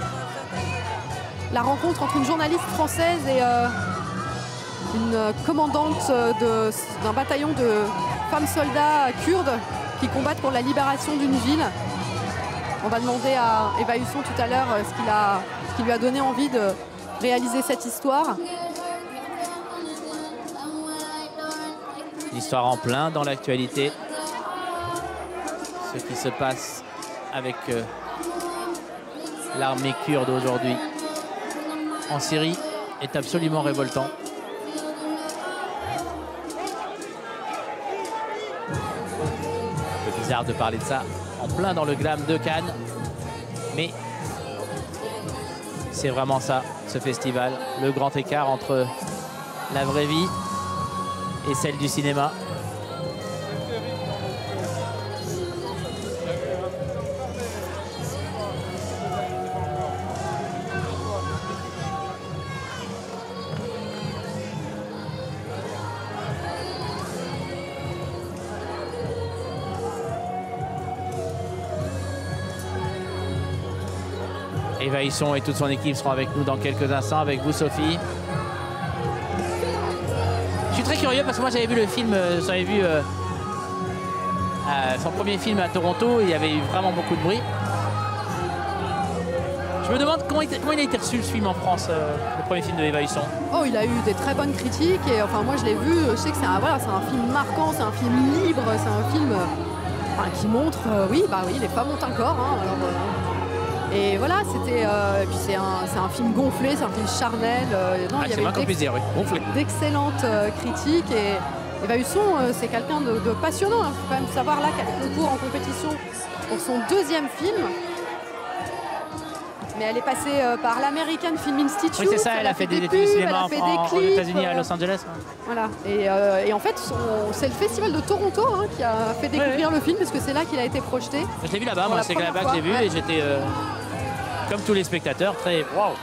La rencontre entre une journaliste française et euh, une commandante d'un bataillon de femmes soldats kurdes qui combattent pour la libération d'une ville. On va demander à Eva Husson tout à l'heure ce, qu'il a, ce qui lui a donné envie de réaliser cette histoire. L'histoire en plein dans l'actualité. Ce qui se passe avec euh, l'armée kurde aujourd'hui en Syrie est absolument révoltant. Un peu bizarre de parler de ça en plein dans le glam de Cannes, mais c'est vraiment ça, ce festival, le grand écart entre la vraie vie et celle du cinéma. Eva Husson et toute son équipe seront avec nous dans quelques instants, avec vous Sophie. Je suis très curieux parce que moi j'avais vu le film, j'avais vu euh, euh, son premier film à Toronto, il y avait eu vraiment beaucoup de bruit. Je me demande comment il, comment il a été reçu ce film en France, euh, le premier film de Eva Husson. Oh, il a eu des très bonnes critiques et enfin moi je l'ai vu, je sais que c'est un, voilà, c'est un film marquant, c'est un film libre, c'est un film euh, enfin, qui montre, euh, oui, bah oui, les femmes ont un corps. Hein, alors, euh, et voilà, c'était, euh, puis c'est un, c'est un film gonflé, c'est un film charnel. Euh, non, ah, il y c'est moins qu'on puisse dire, oui, gonflé. D'excellentes euh, critiques et Eva Husson, euh, c'est quelqu'un de, de passionnant. Il hein. faut quand même savoir là qu'elle concourt en compétition pour son deuxième film. Mais elle est passée euh, par l'American Film Institute. Oui, c'est ça, elle, elle a fait, fait des études de cinéma en, en, clips, aux États-Unis, à Los Angeles. Hein. Voilà, et, euh, et en fait, c'est le festival de Toronto hein, qui a fait découvrir oui. le film, parce que c'est là qu'il a été projeté. Je l'ai vu là-bas, moi, c'est là-bas que j'ai vu, ouais. et j'étais, euh, comme tous les spectateurs, très wow.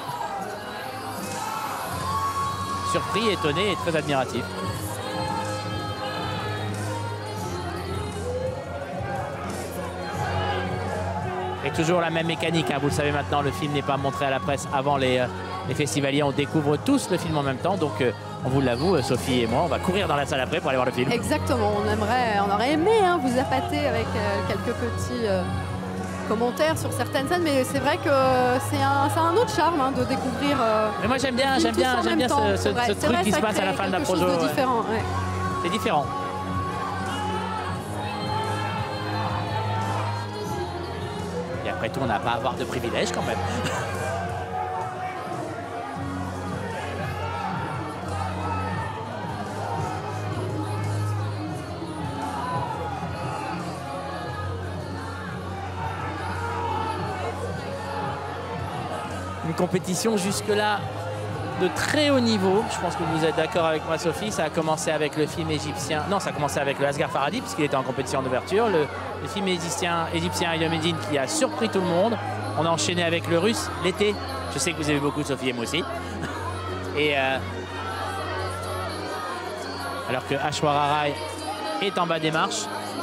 surpris, étonné et très admiratif. Et toujours la même mécanique, hein. Vous le savez maintenant, le film n'est pas montré à la presse avant les, euh, les festivaliers. On découvre tous le film en même temps. Donc, euh, on vous l'avoue, Sophie et moi, on va courir dans la salle après pour aller voir le film. Exactement. On, aimerait, on aurait aimé hein, vous appâter avec euh, quelques petits euh, commentaires sur certaines scènes. Mais c'est vrai que c'est un, un autre charme hein, de découvrir. Euh, mais moi, j'aime bien, j'aime bien, j'aime bien ce, ce, ce truc vrai, qui se passe à la fin de la projo. C'est différent. Ouais. C'est différent. Après tout, on n'a pas à avoir de privilèges quand même. Une compétition jusque-là de très haut niveau. Je pense que vous êtes d'accord avec moi, Sophie. Ça a commencé avec le film égyptien. Non, ça a commencé avec le Asghar Farhadi, puisqu'il était en compétition d'ouverture. Le, le film égyptien, égyptien Ayom Eddin qui a surpris tout le monde. On a enchaîné avec le russe l'été. Je sais que vous aimez beaucoup, Sophie et moi aussi. Et euh, alors que Aishwarya Rai est en bas des marches.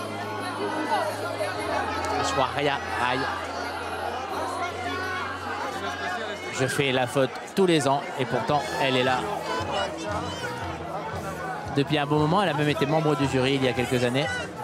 Aishwarya Rai. Je fais la faute tous les ans et pourtant elle est là depuis un bon moment. Elle a même été membre du jury il y a quelques années.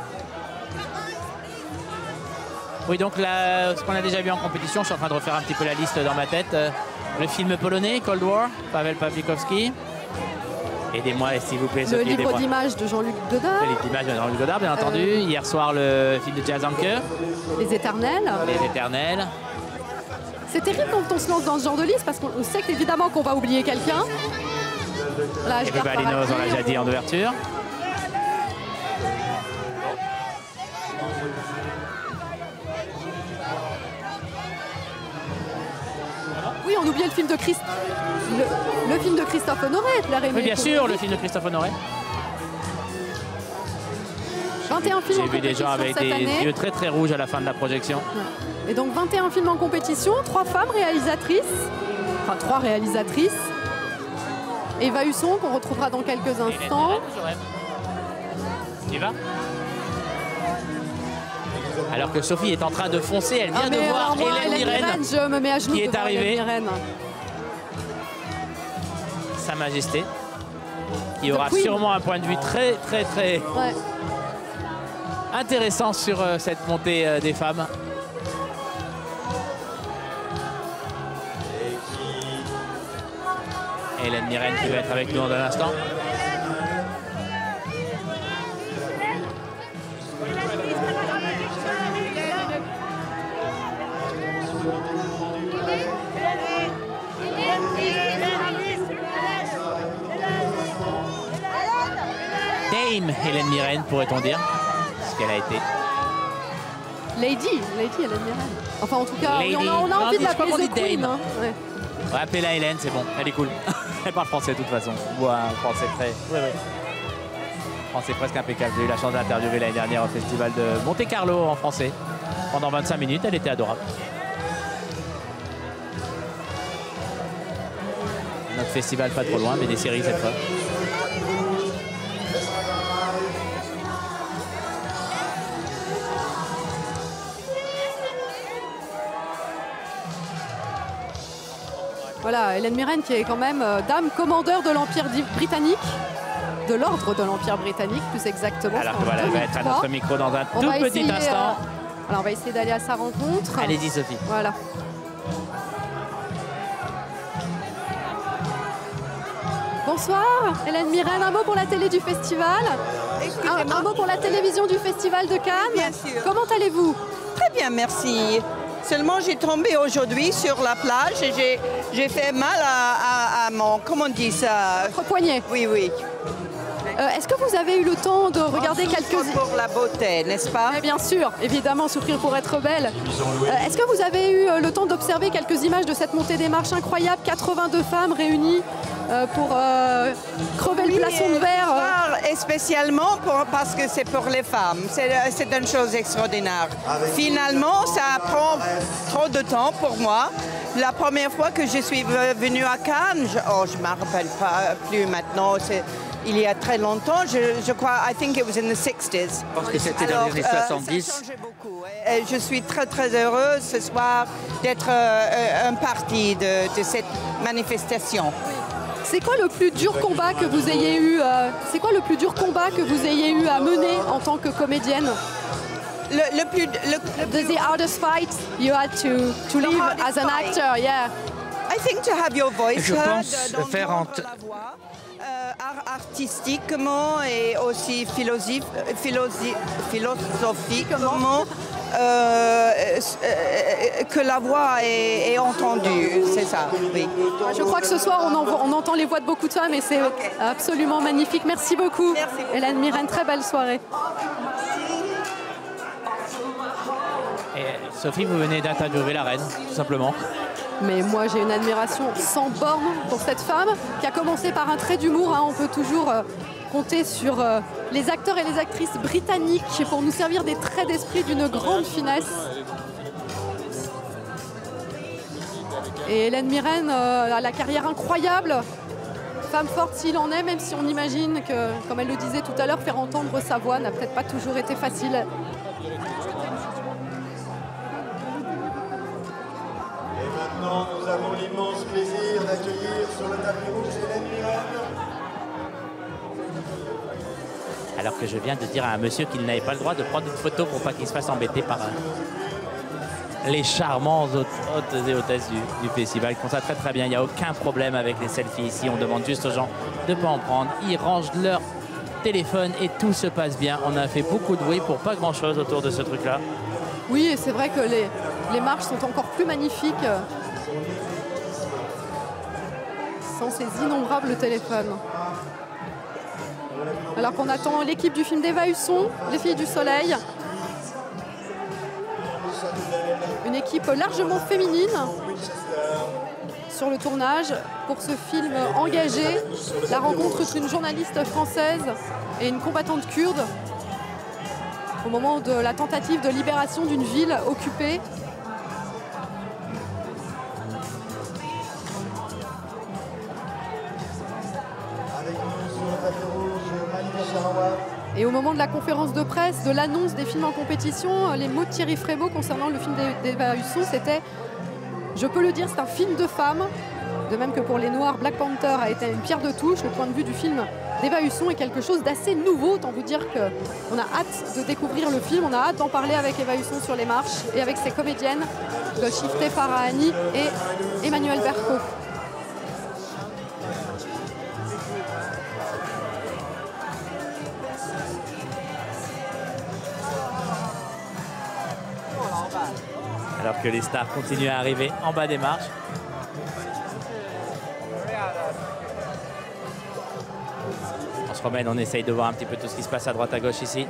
Oui, donc là, ce qu'on a déjà vu en compétition, je suis en train de refaire un petit peu la liste dans ma tête. Euh, le film polonais, Cold War, Paweł Pawlikowski. Aidez-moi, s'il vous plaît. Le livre d'images de Jean-Luc Godard. Le livre d'images de Jean-Luc Godard, bien entendu. Euh... Hier soir, le film de Jazz Anke. Les Éternels. Les Éternels. C'est terrible quand on se lance dans ce genre de liste parce qu'on sait évidemment qu'on va oublier quelqu'un. Et puis Balinos, on l'a déjà dit en ouverture. Oui, on oubliait le film de Christ... le, le film de Christophe Honoré, Claire Aimée. Oui, bien sûr, le film de Christophe Honoré. vingt et un films en J'ai vu des compétition gens avec cette des année. yeux très très rouges à la fin de la projection. Et donc vingt et un films en compétition, trois femmes réalisatrices, enfin trois réalisatrices. Eva Husson, qu'on retrouvera dans quelques instants. Tu y vas? Alors que Sophie est en train de foncer, elle vient Ah, de mais voir alors moi, Hélène Hélène Mirren, Mirren, je me mets à genoux qui est devant arrivée. Hélène Mirren. Sa Majesté, qui The aura Queen. sûrement un point de vue très très très Ouais. intéressant sur euh, cette montée euh, des femmes. Hélène Mirren qui va être avec nous dans un instant. Dame Hélène Mirren, pourrait-on dire, ce qu'elle a été. Lady, Lady Hélène Mirren. Enfin, en tout cas, Lady. on a, on a Non, envie de je crois l'appeler qu'on The dit Queen. Dame. Hein. Ouais. Ouais, appelez-la Hélène, c'est bon, elle est cool. Elle parle français de toute façon. Ou un français très. Oui, oui. Français presque impeccable. J'ai eu la chance d'interviewer l'année dernière au festival de Monte Carlo en français. Pendant vingt-cinq minutes, elle était adorable. Notre festival pas trop loin, mais des séries cette fois. Voilà, Hélène Mirren qui est quand même euh, dame commandeur de l'Empire di- britannique, de l'ordre de l'Empire britannique plus exactement. Alors c'est que en voilà, elle va être à deux mille trois. notre micro dans un On tout va petit essayer, instant. euh, alors on va essayer d'aller à sa rencontre. Allez-y Sophie. Voilà. Bonsoir, Hélène Mirren, un mot pour la télé du festival. Un, un mot pour la télévision du festival de Cannes. Bien sûr. Comment allez-vous? Très bien, merci. Seulement, j'ai tombé aujourd'hui sur la plage et j'ai, j'ai fait mal à, à- à mon... Comment on dit ça? Votre poignet. Oui, oui. Euh, Est-ce que vous avez eu le temps de regarder On souffre quelques... pour la beauté, n'est-ce pas? Mais bien sûr, évidemment, souffrir pour être belle. Euh, Est-ce que vous avez eu euh, le temps d'observer quelques images de cette montée des marches incroyable? quatre-vingt-deux femmes réunies euh, pour euh, crever le plafond de Oui, verre. euh. l'histoire est spécialement pour- parce que c'est pour les femmes. C'est, c'est une chose extraordinaire. Finalement, ça prend trop de temps pour moi. La première fois que je suis venue à Cannes, je, oh, je ne me rappelle pas plus maintenant. C'est, il y a très longtemps, je, je crois, I think it was in the sixties. Je pense que c'était dans Alors, les années euh, soixante-dix. ça a changé beaucoup. Et, et je suis très très heureuse ce soir d'être euh, un parti de, de cette manifestation. C'est quoi le plus dur combat que vous ayez eu euh, C'est quoi le plus dur combat que vous ayez eu à mener en tant que comédienne? Le, le plus, le, le The, plus the hardest fight you had to, to The live hardest as an fight. actor, yeah. I think to have your voice Je heard, pense d'entendre faire ent- la voix, euh, ar- artistiquement et aussi philosophi- philosi- philosophiquement, euh, euh, que la voix est, est entendue, c'est ça, oui. Je crois que ce soir, on, en- on entend les voix de beaucoup de femmes et c'est absolument magnifique. Merci beaucoup, Merci beaucoup. Hélène Mirren. Très belle soirée. Et Sophie, vous venez d'interviewer la reine, tout simplement. Mais moi, j'ai une admiration sans borne pour cette femme qui a commencé par un trait d'humour. Hein. On peut toujours euh, compter sur euh, les acteurs et les actrices britanniques pour nous servir des traits d'esprit d'une grande finesse. Et Hélène Mirren euh, a la carrière incroyable. Femme forte s'il en est, même si on imagine que, comme elle le disait tout à l'heure, faire entendre sa voix n'a peut-être pas toujours été facile. Et maintenant, nous avons l'immense plaisir d'accueillir sur le tapis rouge Hélène Mirren. Alors que je viens de dire à un monsieur qu'il n'avait pas le droit de prendre une photo pour pas qu'il se fasse embêter par euh, les charmants hôtes, hôtes et hôtesses du, du festival. Ils font ça très très bien, il n'y a aucun problème avec les selfies ici. On demande juste aux gens de ne pas en prendre. Ils rangent leur téléphone et tout se passe bien. On a fait beaucoup de bruit pour pas grand chose autour de ce truc-là. Oui, et c'est vrai que les, les marches sont encore plus magnifiques euh, sans ces innombrables téléphones. Alors qu'on attend l'équipe du film d'Eva Husson, Les Filles du Soleil. Une équipe largement féminine sur le tournage pour ce film engagé. La rencontre entre une journaliste française et une combattante kurde au moment de la tentative de libération d'une ville occupée. Et au moment de la conférence de presse, de l'annonce des films en compétition, les mots de Thierry Frémaux concernant le film d'Eva Husson, c'était « Je peux le dire, c'est un film de femme ». De même que pour les Noirs, Black Panther a été une pierre de touche. Le point de vue du film d'Eva Husson est quelque chose d'assez nouveau. Autant vous dire qu'on a hâte de découvrir le film, on a hâte d'en parler avec Eva Husson sur les marches et avec ses comédiennes, Golshifteh Farahani et Emmanuelle Berco. Alors que les stars continuent à arriver en bas des marches. On se promène, on essaye de voir un petit peu tout ce qui se passe à droite à gauche ici.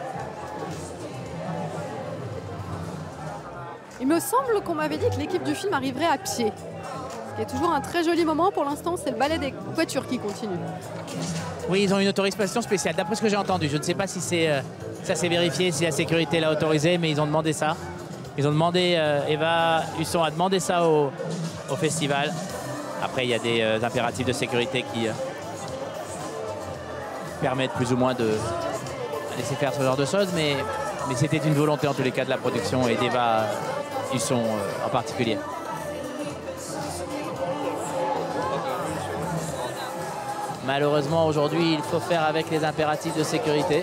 Il me semble qu'on m'avait dit que l'équipe du film arriverait à pied. Ce qui est toujours un très joli moment. Pour l'instant, c'est le ballet des voitures qui continue. Oui, ils ont une autorisation spéciale. D'après ce que j'ai entendu, je ne sais pas si c'est euh, ça s'est vérifié, si la sécurité l'a autorisé, mais ils ont demandé ça. Ils ont demandé, euh, Eva Husson a demandé ça au, au festival. Après, il y a des euh, impératifs de sécurité qui euh, permettent plus ou moins de laisser faire ce genre de choses, mais, mais c'était une volonté en tous les cas de la production et d'Eva Husson euh, en particulier. Malheureusement, aujourd'hui, il faut faire avec les impératifs de sécurité.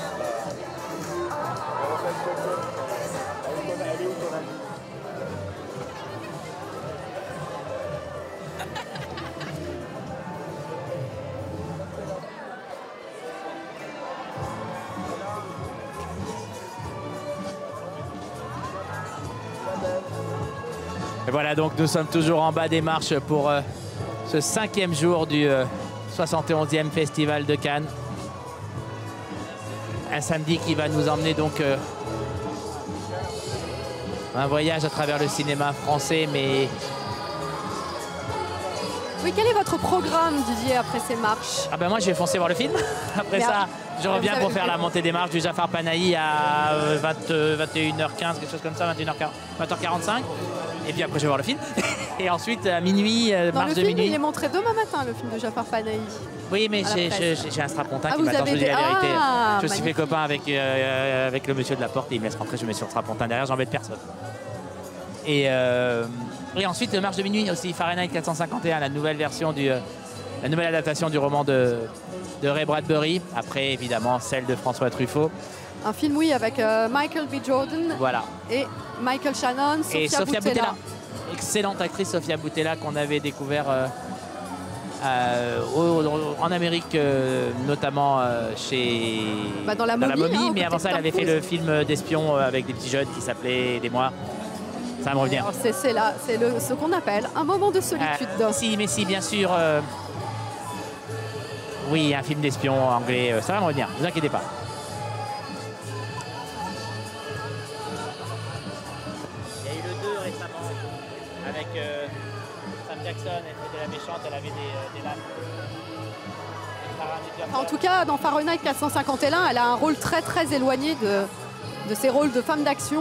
Et voilà, donc nous sommes toujours en bas des marches pour euh, ce cinquième jour du euh, soixante et onzième Festival de Cannes. Un samedi qui va nous emmener donc euh, un voyage à travers le cinéma français, mais... Oui, quel est votre programme, Didier, après ces marches? Ah ben moi, je vais foncer voir le film. Après mais ça, à... je reviens pour faire la montée des marches du Jafar Panahi à vingt, vingt et une heures quinze, quelque chose comme ça, vingt et une heures quarante-cinq. Et puis après, je vais voir le film. Et ensuite, à minuit, euh, marche de film, minuit. Il est montré demain matin, le film de Jafar Panahi. Oui, mais j'ai un strapontin ah, qui m'attend, je vous dis la vérité. Ah, je me suis fait copain avec, euh, avec le monsieur de la porte et il me laisse rentrer, je me mets sur le strapontin derrière, j'embête personne. Et, euh, et ensuite, marche de minuit aussi, Fahrenheit quatre cent cinquante et un, la nouvelle version, du, euh, la nouvelle adaptation du roman de, de Ray Bradbury. Après, évidemment, celle de François Truffaut. Un film, oui, avec euh, Michael B. Jordan voilà. et Michael Shannon, Sofia, et Sofia Boutella. Boutella. Excellente actrice, Sofia Boutella, qu'on avait découvert euh, euh, au, en Amérique, euh, notamment euh, chez bah dans la dans momie, la momie hein, mais avant ça, elle avait fait le film d'espion avec des petits jeunes qui s'appelait Aidez-moi. Ça va me revenir. C'est ce qu'on appelle un moment de solitude. Euh, si, mais si, bien sûr. Euh, oui, un film d'espion anglais, euh, ça va me revenir, ne vous inquiétez pas. Il y a eu le deux récemment avec euh, Sam Jackson, elle était la méchante, elle avait des, euh, des lames. En tout cas, dans Fahrenheit quatre cent cinquante et un, elle a un rôle très très éloigné de, de ses rôles de femme d'action.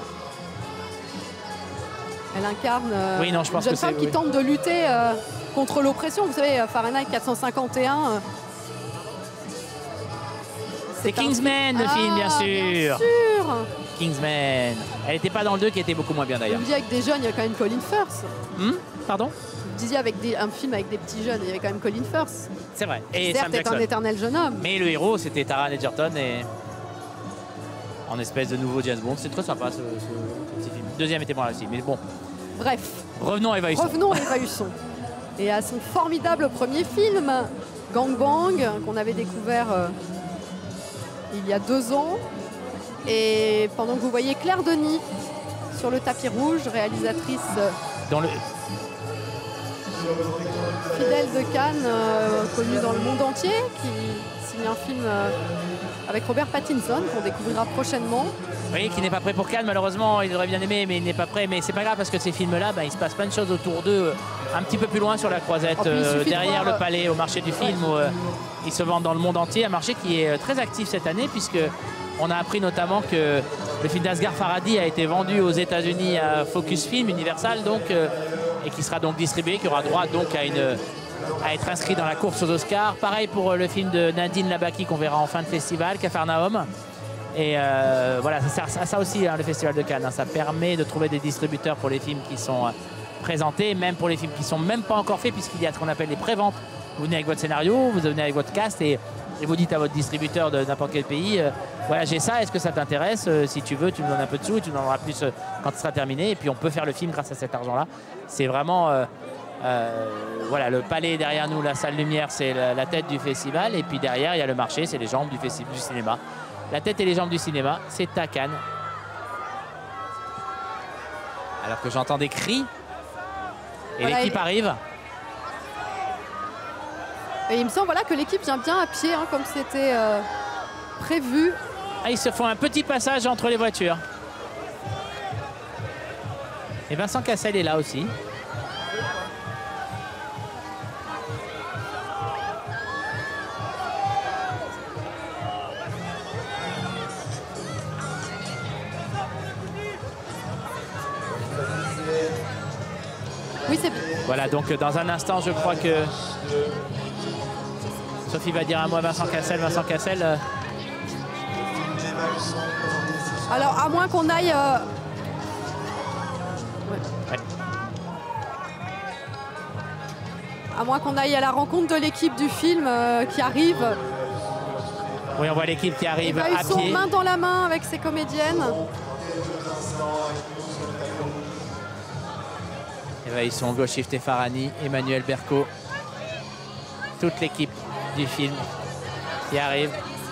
Elle incarne euh, oui, non, je pense une jeune que femme qui oui. tente de lutter euh, contre l'oppression. Vous savez, Fahrenheit quatre cent cinquante et un... Euh, c'est Kingsman, le ah, film, bien sûr. bien sûr. Kingsman. Elle n'était pas dans le deux, qui était beaucoup moins bien d'ailleurs. Vous disiez avec des jeunes, il y a quand même Colin Firth. Hmm Pardon? Vous disiez avec des, un film avec des petits jeunes, il y avait quand même Colin Firth. C'est vrai. Et certes, Sam Jackson. est un éternel jeune homme. Mais le héros, c'était Taron Egerton et en espèce de nouveau James Bond. C'est très sympa ce, ce, ce petit film. Le deuxième était moins aussi, mais bon. Bref. Revenons à Eva Husson. Revenons à Eva Husson. Et à son formidable premier film, Gang Bang, qu'on avait découvert euh, il y a deux ans. Et pendant que vous voyez Claire Denis sur le tapis rouge, réalisatrice euh, dans le... fidèle de Cannes, euh, connue dans le monde entier, qui signé un film euh, avec Robert Pattinson qu'on découvrira prochainement. Oui, qui n'est pas prêt pour Cannes, malheureusement, il aurait bien aimé, mais il n'est pas prêt. Mais c'est pas grave parce que ces films-là, ben, il se passe plein de choses autour d'eux, un petit peu plus loin sur la croisette, Oh, euh, derrière de voir, le palais, au marché du film, ouais. où euh, ils se vendent dans le monde entier. Un marché qui est très actif cette année, puisque on a appris notamment que le film d'Asghar Farhadi a été vendu aux États-Unis à Focus Film, Universal, donc, euh, et qui sera donc distribué, qui aura droit donc à, une, à être inscrit dans la course aux Oscars. Pareil pour le film de Nadine Labaki qu'on verra en fin de festival, Capharnaüm. Et euh, voilà, ça sert à ça aussi, hein, le Festival de Cannes. Hein, ça permet de trouver des distributeurs pour les films qui sont euh, présentés, même pour les films qui ne sont même pas encore faits, puisqu'il y a ce qu'on appelle les préventes. Vous venez avec votre scénario, vous venez avec votre cast et, et vous dites à votre distributeur de n'importe quel pays, euh, voilà, j'ai ça, est-ce que ça t'intéresse? euh, Si tu veux, tu me donnes un peu de sous et tu nous donneras plus euh, quand ce sera terminé. Et puis on peut faire le film grâce à cet argent-là. C'est vraiment... Euh, euh, voilà, le palais derrière nous, la salle lumière, c'est la, la tête du festival. Et puis derrière, il y a le marché, c'est les jambes du, festival, du cinéma. La tête et les jambes du cinéma, c'est à Cannes. Alors que j'entends des cris. Et voilà, l'équipe et... arrive. Et il me semble voilà, que l'équipe vient bien à pied, hein, comme c'était euh, prévu. Ah, ils se font un petit passage entre les voitures. Et Vincent Cassel est là aussi. Oui, c'est... Voilà, donc dans un instant, je crois que Sophie va dire un mot à Vincent Cassel. Vincent Cassel. Euh... Alors, à moins qu'on aille... Euh... Ouais. Ouais. À moins qu'on aille à la rencontre de l'équipe du film euh, qui arrive. Oui, on voit l'équipe qui arrive ben, à ils sont pied. main dans la main avec ses comédiennes. Et ben, ils sont Golshifteh Farahani, Emmanuelle Berco, toute l'équipe du film qui arrive.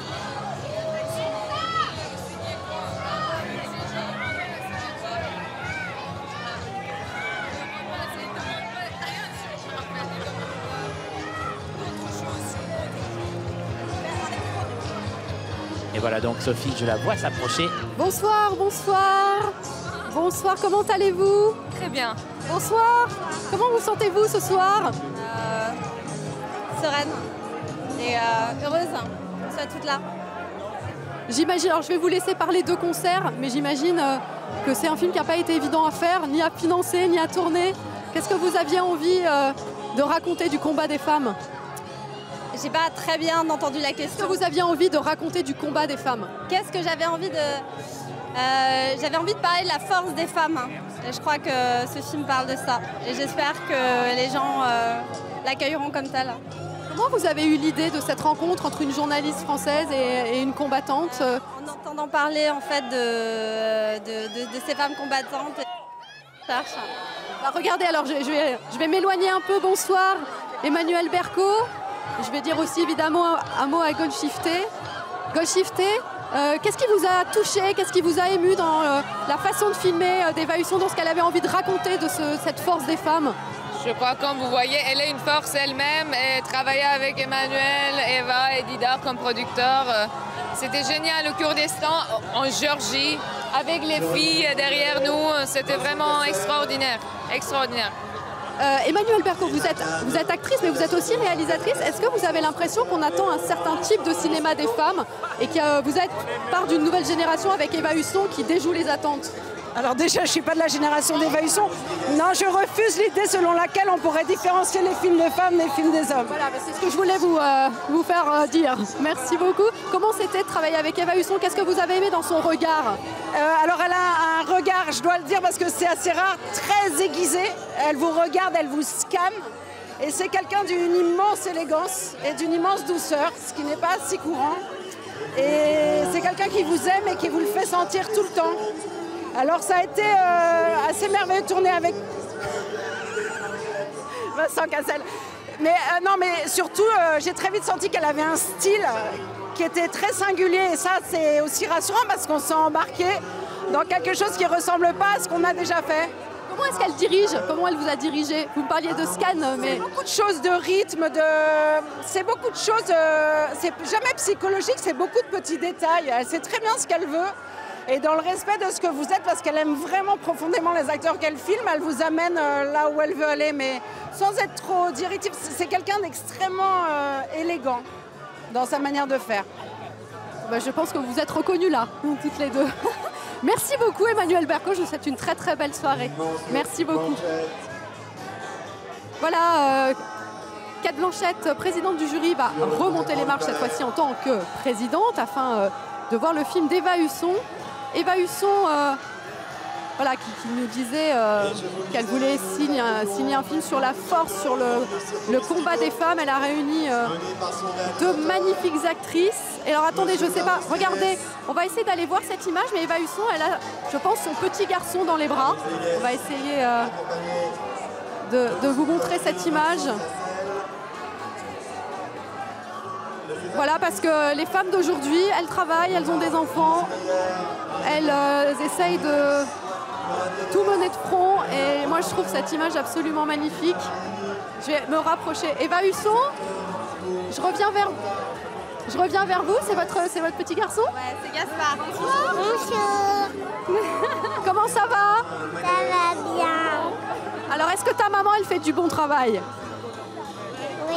Et voilà donc Sophie, je la vois s'approcher. Bonsoir, bonsoir. Bonsoir, comment allez-vous? Très bien. Bonsoir. Comment vous sentez-vous ce soir? euh, Sereine et euh, heureuse de soit toute là. J'imagine, alors je vais vous laisser parler de concert, mais j'imagine euh, que c'est un film qui n'a pas été évident à faire, ni à financer, ni à tourner. Qu'est-ce que vous aviez envie euh, de raconter du combat des femmes? J'ai pas très bien entendu la question. Qu'est-ce que vous aviez envie de raconter du combat des femmes? Qu'est-ce que j'avais envie de... Euh, j'avais envie de parler de la force des femmes. Et je crois que ce film parle de ça. Et j'espère que les gens euh, l'accueilleront comme tel. Comment vous avez eu l'idée de cette rencontre entre une journaliste française et, et une combattante? En entendant parler en fait de, de, de, de ces femmes combattantes. Bah, regardez, alors je, je vais, je vais m'éloigner un peu. Bonsoir, Emmanuelle Berco. Je vais dire aussi évidemment un, un mot à Golshifteh. Golshifteh, euh, qu'est-ce qui vous a touché, qu'est-ce qui vous a ému dans euh, la façon de filmer euh, d'Eva Husson, dans ce qu'elle avait envie de raconter de ce, cette force des femmes? Je crois, comme vous voyez, elle est une force elle-même et travailler avec Emmanuel, Eva et Didar comme producteurs, euh, c'était génial. Le Kurdistan en Géorgie, avec les filles derrière nous, c'était vraiment extraordinaire, extraordinaire. Euh, Emmanuelle Berco, vous êtes, vous êtes actrice, mais vous êtes aussi réalisatrice. Est-ce que vous avez l'impression qu'on attend un certain type de cinéma des femmes et que euh, vous êtes part d'une nouvelle génération avec Eva Husson qui déjoue les attentes? Alors déjà, je ne suis pas de la génération d'Eva Husson. Non, je refuse l'idée selon laquelle on pourrait différencier les films de femmes des films des hommes. Voilà, c'est ce que je voulais vous, euh, vous faire euh, dire. Merci beaucoup. Comment c'était de travailler avec Eva Husson? Qu'est-ce que vous avez aimé dans son regard? euh, Alors elle a un regard, je dois le dire parce que c'est assez rare, très aiguisé. Elle vous regarde, elle vous scanne. Et c'est quelqu'un d'une immense élégance et d'une immense douceur, ce qui n'est pas si courant. Et c'est quelqu'un qui vous aime et qui vous le fait sentir tout le temps. Alors ça a été euh, assez merveilleux de tourner avec Vincent Cassel. Mais euh, non, mais surtout, euh, j'ai très vite senti qu'elle avait un style qui était très singulier. Et ça, c'est aussi rassurant parce qu'on s'est embarqué dans quelque chose qui ne ressemble pas à ce qu'on a déjà fait. Comment est-ce qu'elle dirige? Comment elle vous a dirigé? Vous me parliez de scan, mais... C'est beaucoup de choses de rythme, de... c'est beaucoup de choses... euh, C'est jamais psychologique, c'est beaucoup de petits détails. Elle sait très bien ce qu'elle veut. Et dans le respect de ce que vous êtes, parce qu'elle aime vraiment profondément les acteurs qu'elle filme, elle vous amène euh, là où elle veut aller, mais sans être trop directive. C'est quelqu'un d'extrêmement euh, élégant dans sa manière de faire. Bah, je pense que vous êtes reconnus là, toutes les deux. Merci beaucoup Emmanuelle Berco, je vous souhaite une très très belle soirée. Merci beaucoup. Voilà, euh, Cate Blanchett, présidente du jury, va remonter les marches cette fois-ci en tant que présidente afin euh, de voir le film d'Eva Husson. Eva Husson, euh, voilà, qui, qui nous disait euh, qu'elle voulait signer un, signer un film sur la force, sur le, le combat des femmes. Elle a réuni euh, deux magnifiques actrices. Et alors attendez, je sais pas, regardez, on va essayer d'aller voir cette image, mais Eva Husson, elle a, je pense, son petit garçon dans les bras. On va essayer euh, de, de vous montrer cette image. Voilà, parce que les femmes d'aujourd'hui, elles travaillent, elles ont des enfants, elles euh, essayent de tout mener de front. Et moi, je trouve cette image absolument magnifique. Je vais me rapprocher. Eva Husson, je reviens vers, je reviens vers vous. C'est votre, c'est votre petit garçon? Ouais, c'est Gaspard. Bonjour. Comment ça va? Ça va bien. Alors, est-ce que ta maman, elle fait du bon travail? Oui.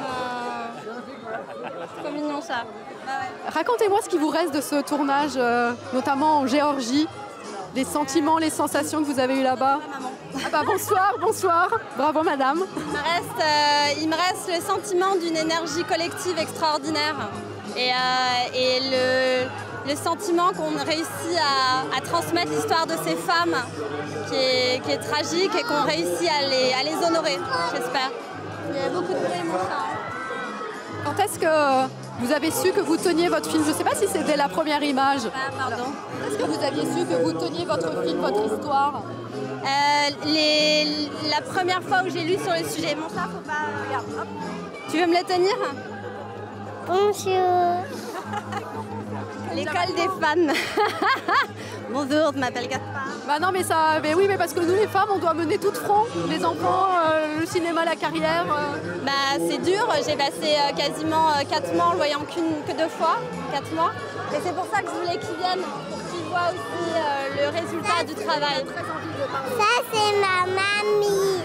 C'est trop mignon ça. Bah ouais. Racontez-moi ce qui vous reste de ce tournage, euh, notamment en Géorgie. Les sentiments, les sensations que vous avez eues là-bas. Ah bah bonsoir, bonsoir. Bravo madame. Il me reste, euh, il me reste le sentiment d'une énergie collective extraordinaire. Et, euh, et le, le sentiment qu'on réussit à, à transmettre l'histoire de ces femmes qui est, qui est tragique et qu'on réussit à les, à les honorer, j'espère. Il y a beaucoup de bruit, mon chat. Quand est-ce que vous avez su que vous teniez votre film? Je ne sais pas si c'était la première image. Ah, pardon. Est-ce que vous aviez su que vous teniez votre film, votre histoire? euh, les, La première fois où j'ai lu sur le sujet, mon chat, faut pas... Regarde, hop. Tu veux me le tenir? Bonjour. L'école des fans. Bonjour, je m'appelle Gaspard. Bah non mais ça, mais oui mais parce que nous les femmes on doit mener tout de front, les enfants, euh, le cinéma, la carrière. Euh... Bah c'est dur, j'ai passé euh, quasiment euh, quatre mois en le voyant qu'une que deux fois, quatre mois. Et c'est pour ça que je voulais qu'ils viennent, pour qu'ils voient aussi euh, le résultat du travail. Ça c'est ma mamie.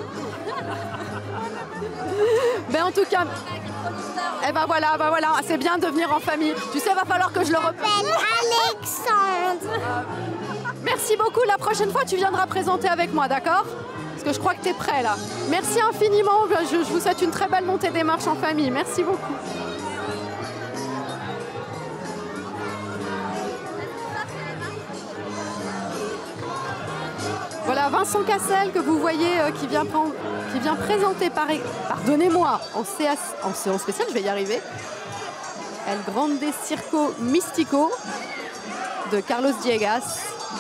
Mais en tout cas, eh ben voilà, ben voilà, c'est bien de venir en famille. Tu sais, va falloir que je le repère. Alexandre. Merci beaucoup. La prochaine fois, tu viendras présenter avec moi, d'accord? Parce que je crois que tu es prêt là. Merci infiniment. Je, je vous souhaite une très belle montée des marches en famille. Merci beaucoup. Voilà Vincent Cassel que vous voyez euh, qui, vient prendre, qui vient présenter, par, pardonnez-moi, en, C A, en séance spéciale, je vais y arriver, El Grande Circo Mystico de Carlos Diegas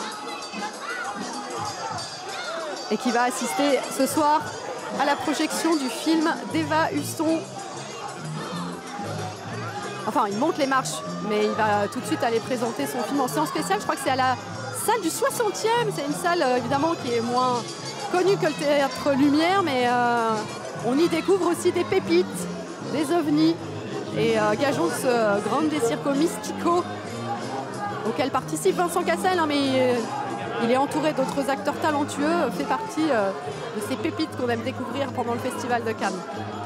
et qui va assister ce soir à la projection du film d'Eva Husson. Enfin, il monte les marches, mais il va tout de suite aller présenter son film en séance spéciale. Je crois que c'est à la salle du soixantième. C'est une salle, euh, évidemment, qui est moins connue que le Théâtre Lumière, mais euh, on y découvre aussi des pépites, des ovnis. Et euh, gageons de ce Grande Circo Mystico auquel participe Vincent Cassel, hein, mais il, il est entouré d'autres acteurs talentueux, fait partie euh, de ces pépites qu'on aime découvrir pendant le Festival de Cannes.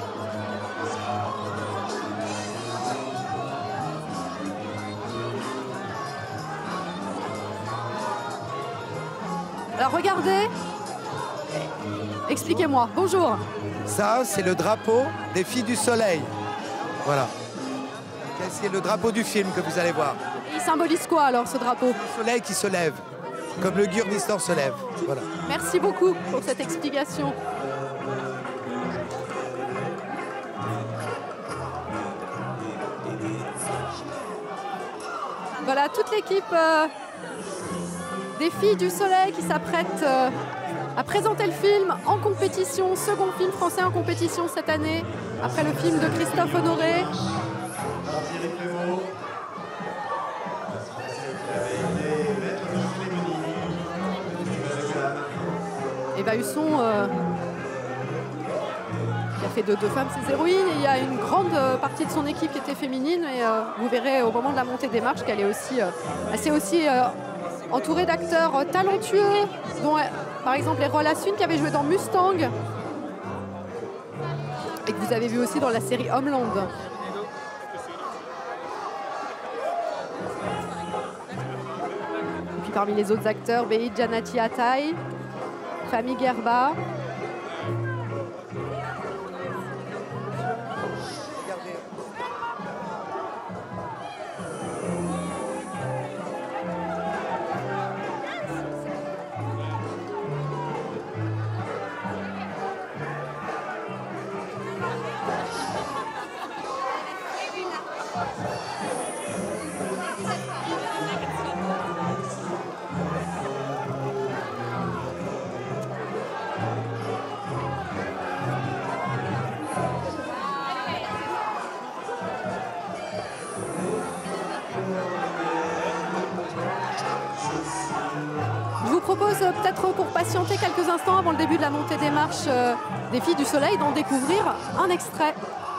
Alors regardez, expliquez-moi, bonjour. Ça, c'est le drapeau des Filles du Soleil. Voilà. C'est le drapeau du film que vous allez voir. Et il symbolise quoi alors ce drapeau? Le soleil qui se lève, comme le Gurdistan se lève. Voilà. Merci beaucoup pour cette explication. Voilà toute l'équipe euh, des Filles du Soleil qui s'apprête euh, à présenter le film en compétition, second film français en compétition cette année, après le film de Christophe Honoré. Eva Husson euh, qui a fait de deux femmes ses héroïnes. Et il y a une grande partie de son équipe qui était féminine. Et euh, vous verrez au moment de la montée des marches qu'elle est aussi, euh, assez aussi euh, entourée d'acteurs euh, talentueux, dont euh, par exemple Errol Assun qui avait joué dans Mustang et que vous avez vu aussi dans la série Homeland. Et puis parmi les autres acteurs, Behi Janati Attai, Fami Gerba. Peut-être pour patienter quelques instants avant le début de la montée des marches euh, des Filles du Soleil, d'en découvrir un extrait.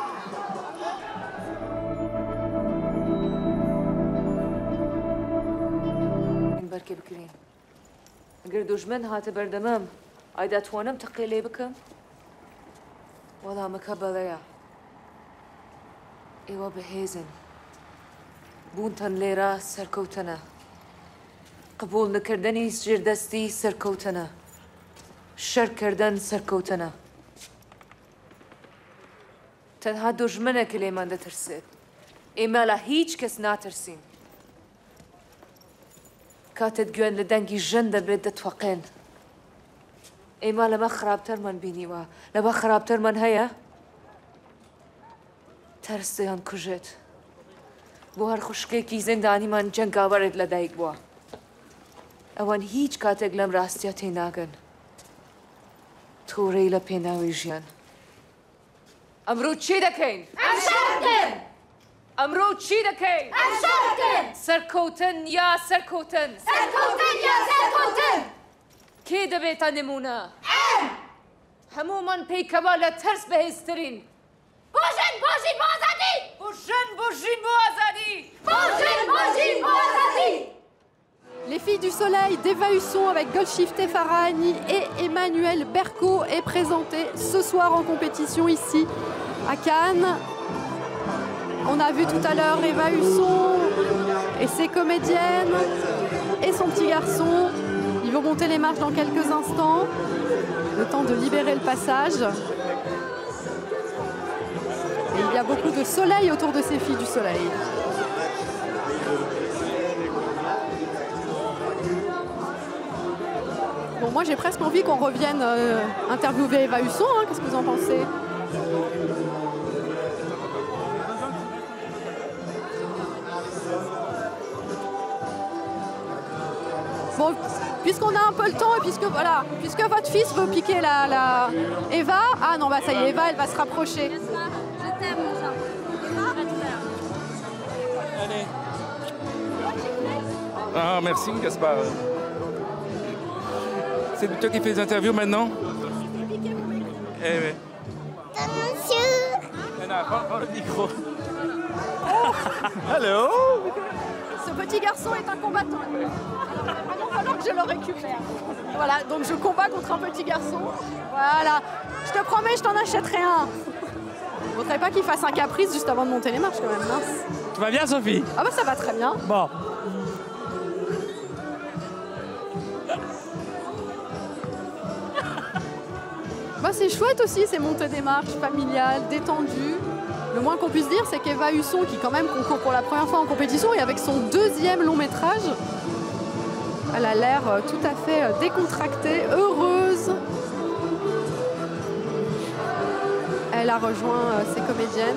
قبول نکردنی جردستی سرکوتنه شر کردن سرکوتنه تنها دشمنه که لیمان ده ترسید ایمالا هیچ کس ناترسین کاتت گوین لدنگی جنده برده توقین ایمالا ما خرابتر من بینی و لما خرابتر من هیا ترسیان کجت بو هر خوشکی کی زندانی من جنگ آورد لدایک بوا اوان هیچ کاتێک لەم ڕاستیە تێناگەن تووڕەی لە پێناوی ژیان ئەمڕۆ چی دەکەین؟ ئەم شەڕەکەین! ئەمڕۆ چی دەکەین؟ ئەم شەڕەکەین! سەرکەوتن یا سەرکەوتن؟ سەرکەوتن یا سەرکەوتن! کێ دەبێتە نمونە؟ ئەم! هەموومان پێیکەوە لە تەرس بەهێزترین بۆ ژن بۆ ژین بۆ ئازادی! بۆ ژن بۆ ژین بۆ ئازادی! بۆ ژن بۆ ژین بۆ ئازادی! Les Filles du Soleil d'Eva Husson avec Golshifteh Farahani et Emmanuel Berco est présenté ce soir en compétition ici à Cannes. On a vu tout à l'heure Eva Husson et ses comédiennes et son petit garçon. Ils vont monter les marches dans quelques instants, le temps de libérer le passage. Et il y a beaucoup de soleil autour de ces Filles du Soleil. Bon, moi j'ai presque envie qu'on revienne euh, interviewer Eva Husson, hein. Qu'est-ce que vous en pensez? Bon, puisqu'on a un peu le temps et puisque voilà, puisque votre fils veut piquer la, la Eva, ah non bah ça y est, Eva elle va se rapprocher. Je t'aime mon chat. Eva, à tout à l'heure. Allez. Ah merci Gaspard. C'est toi qui fais les interviews maintenant? Eh oui. Anna, prends, prends le micro. Allô? Ce petit garçon est un combattant. Alors, il va vraiment falloir que je le récupère. Voilà, donc je combats contre un petit garçon. Voilà. Je te promets, je t'en achèterai un. Il ne faudrait pas qu'il fasse un caprice juste avant de monter les marches quand même, mince. Tu vas bien Sophie? Ah bah ça va très bien. Bon. Bah, c'est chouette aussi ces montées des marches familiales, détendues. Le moins qu'on puisse dire, c'est qu'Eva Husson, qui quand même concourt pour la première fois en compétition, et avec son deuxième long métrage, elle a l'air tout à fait décontractée, heureuse. Elle a rejoint ses comédiennes.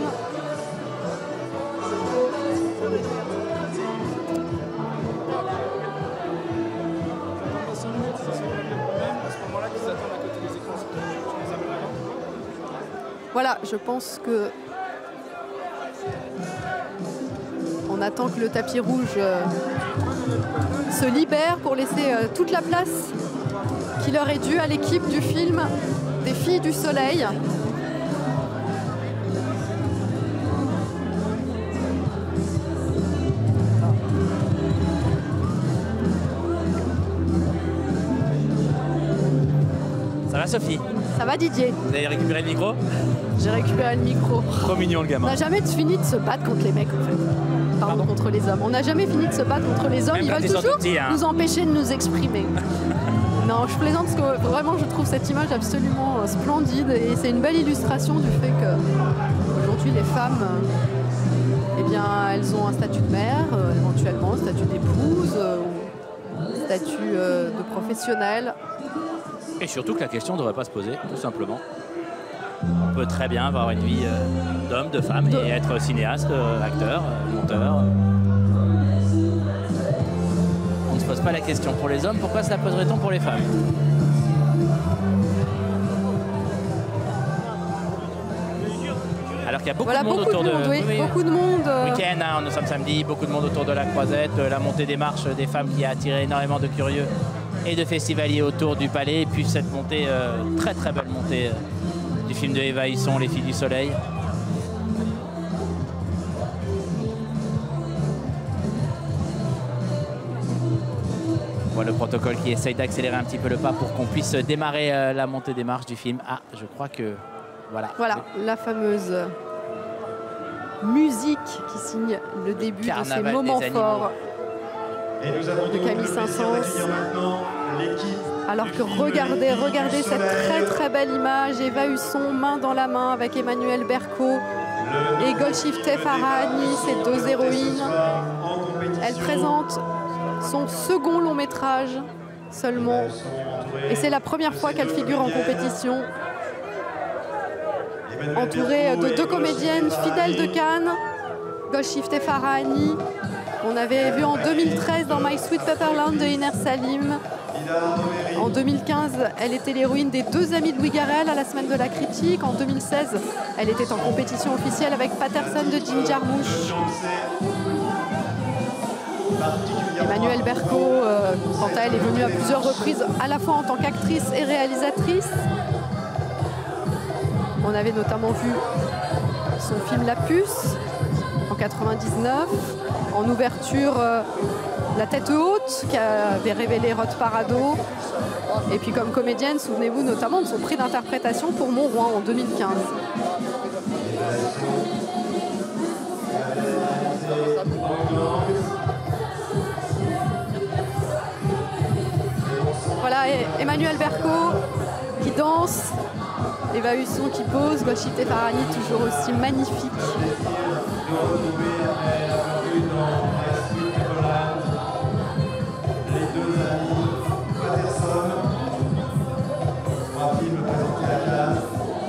Voilà, je pense que on attend que le tapis rouge euh, se libère pour laisser euh, toute la place qui leur est due à l'équipe du film des Filles du Soleil. Ça va Sophie? Ça va Didier? Vous avez récupéré le micro? J'ai récupéré le micro. Trop mignon le On gamin. n'a jamais fini de se battre contre les mecs en fait. Pardon, contre les hommes. On n'a jamais fini de se battre contre les hommes. Même Ils quand veulent ils sont toujours petits, hein. nous empêcher de nous exprimer. Non, je plaisante parce que vraiment je trouve cette image absolument euh, splendide et c'est une belle illustration du fait que aujourd'hui les femmes, euh, eh bien, elles ont un statut de mère, euh, éventuellement un statut d'épouse, euh, ou un statut euh, de professionnelle. Et surtout que la question ne devrait pas se poser, tout simplement. On peut très bien avoir une vie euh, d'homme, de femme, et être cinéaste, euh, acteur, euh, monteur. On ne se pose pas la question pour les hommes, pourquoi se la poserait-on pour les femmes? Alors qu'il y a beaucoup Voilà, de monde beaucoup autour de de... monde, oui, oui, oui. beaucoup de monde. euh, Week-end, hein, nous sommes samedi, beaucoup de monde autour de la Croisette, euh, la montée des marches des femmes qui a attiré énormément de curieux et de festivaliers autour du palais, et puis cette montée, euh, très très belle montée euh, du film de Eva Husson, Les Filles du Soleil. On voit le protocole qui essaye d'accélérer un petit peu le pas pour qu'on puisse démarrer euh, la montée des marches du film. Ah, je crois que... Voilà. Voilà, la fameuse musique qui signe le début de ces Carnaval moments des animaux. forts Et nous avons de donc Camille le plaisir Saint-Saëns. d'accueillir maintenant l'équipe. Alors que regardez, regardez cette très très belle image, Eva Husson main dans la main avec Emmanuelle Berco et Golshifteh Farahani, ces deux héroïnes. Elle présente son second long métrage seulement et c'est la première fois qu'elle figure en compétition. Entourée de deux comédiennes fidèles de Cannes, Golshifteh Farahani, qu'on avait vu en deux mille treize dans My Sweet Pepperland de Iner Salim. En deux mille quinze, elle était l'héroïne des Deux amis de Louis Garrel à la Semaine de la Critique. En deux mille seize, elle était en compétition officielle avec Patterson de Jim Jarmusch. Emmanuelle Berco, euh, quant à elle, est venue à plusieurs reprises, à la fois en tant qu'actrice et réalisatrice. On avait notamment vu son film La Puce en quatre-vingt-dix-neuf, en ouverture euh, La Tête Haute qui avait révélé Rod Parado, et puis comme comédienne, souvenez-vous notamment de son prix d'interprétation pour Mon Roi en deux mille quinze. Voilà, et Emmanuelle Berco qui danse, Eva Husson qui pose, Golshifteh Farahani toujours aussi magnifique. Les deux amis, Patterson, trois films présentés à Cannes.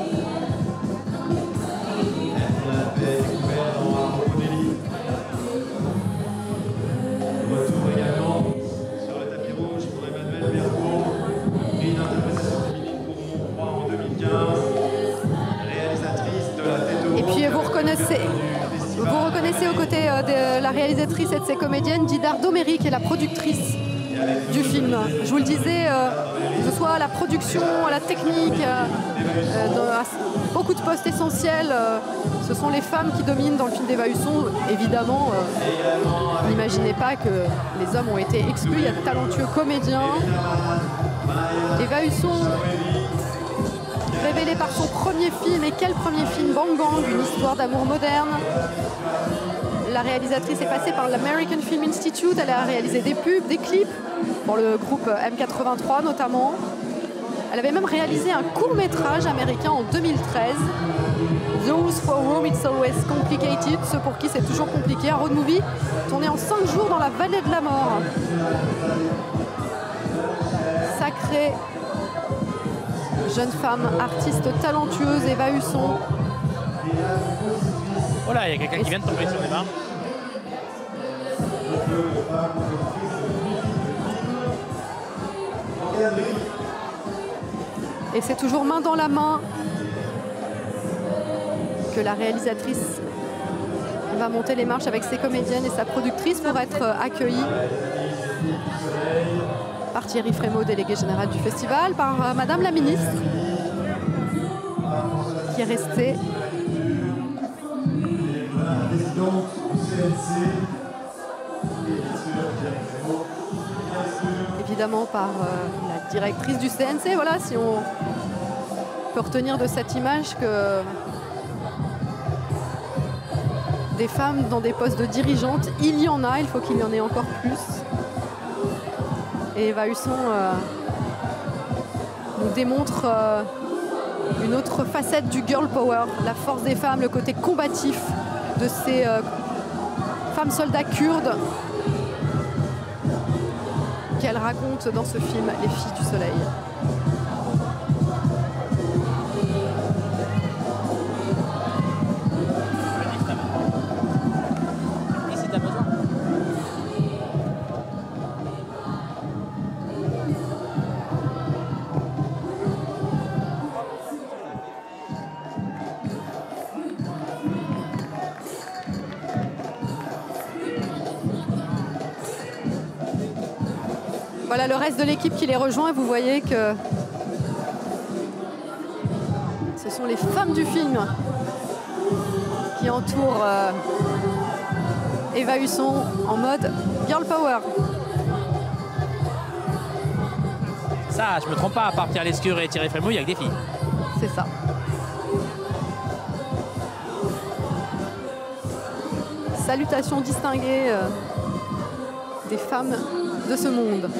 On l'avait découvert dans Arnaud Nelly. Retour également sur le tapis rouge pour Emmanuelle Berco, prix d'interprétation féminine pour Mon Roi en deux mille quinze, réalisatrice de La Tête Haute. Et puis vous reconnaissez, vous reconnaissez aux côtés de la réalisatrice et de ses comédiennes Didar Doméry qui est la productrice du film. Je vous le disais, euh, que ce soit à la production, à la technique, euh, euh, dans, à beaucoup de postes essentiels, euh, ce sont les femmes qui dominent dans le film d'Eva Husson. Évidemment, euh, n'imaginez pas que les hommes ont été exclus, il y a de talentueux comédiens. Eva Husson, révélée par son premier film, et quel premier film, Bang Bang, une histoire d'amour moderne. La réalisatrice est passée par l'American Film Institute, elle a réalisé des pubs, des clips pour le groupe M quatre-vingt-trois notamment. Elle avait même réalisé un court-métrage américain en deux mille treize, Those for whom it's always complicated, ceux pour qui c'est toujours compliqué, un road movie tourné en cinq jours dans la vallée de la mort. Sacrée jeune femme, artiste talentueuse, Eva Husson. Oh là, il y a quelqu'un qui vient de tomber sur les barres. Et c'est toujours main dans la main que la réalisatrice va monter les marches avec ses comédiennes et sa productrice pour être accueillie. par Thierry Frémaux, délégué général du festival, par euh, Madame la ministre, qui est restée. Évidemment par euh, la directrice du C N C. Voilà, si on peut retenir de cette image que des femmes dans des postes de dirigeantes, il y en a, il faut qu'il y en ait encore plus. Et Eva Husson euh, nous démontre euh, une autre facette du girl power, la force des femmes, le côté combatif de ces euh, femmes soldats kurdes qu'elle raconte dans ce film Les Filles du Soleil. Voilà le reste de l'équipe qui les rejoint. Vous voyez que ce sont les femmes du film qui entourent euh, Eva Husson en mode girl power. Ça, je me trompe pas, à part Pierre Lescure et Thierry Frémaux, il n'y a que des filles. C'est ça. Salutations distinguées euh, des femmes de ce monde.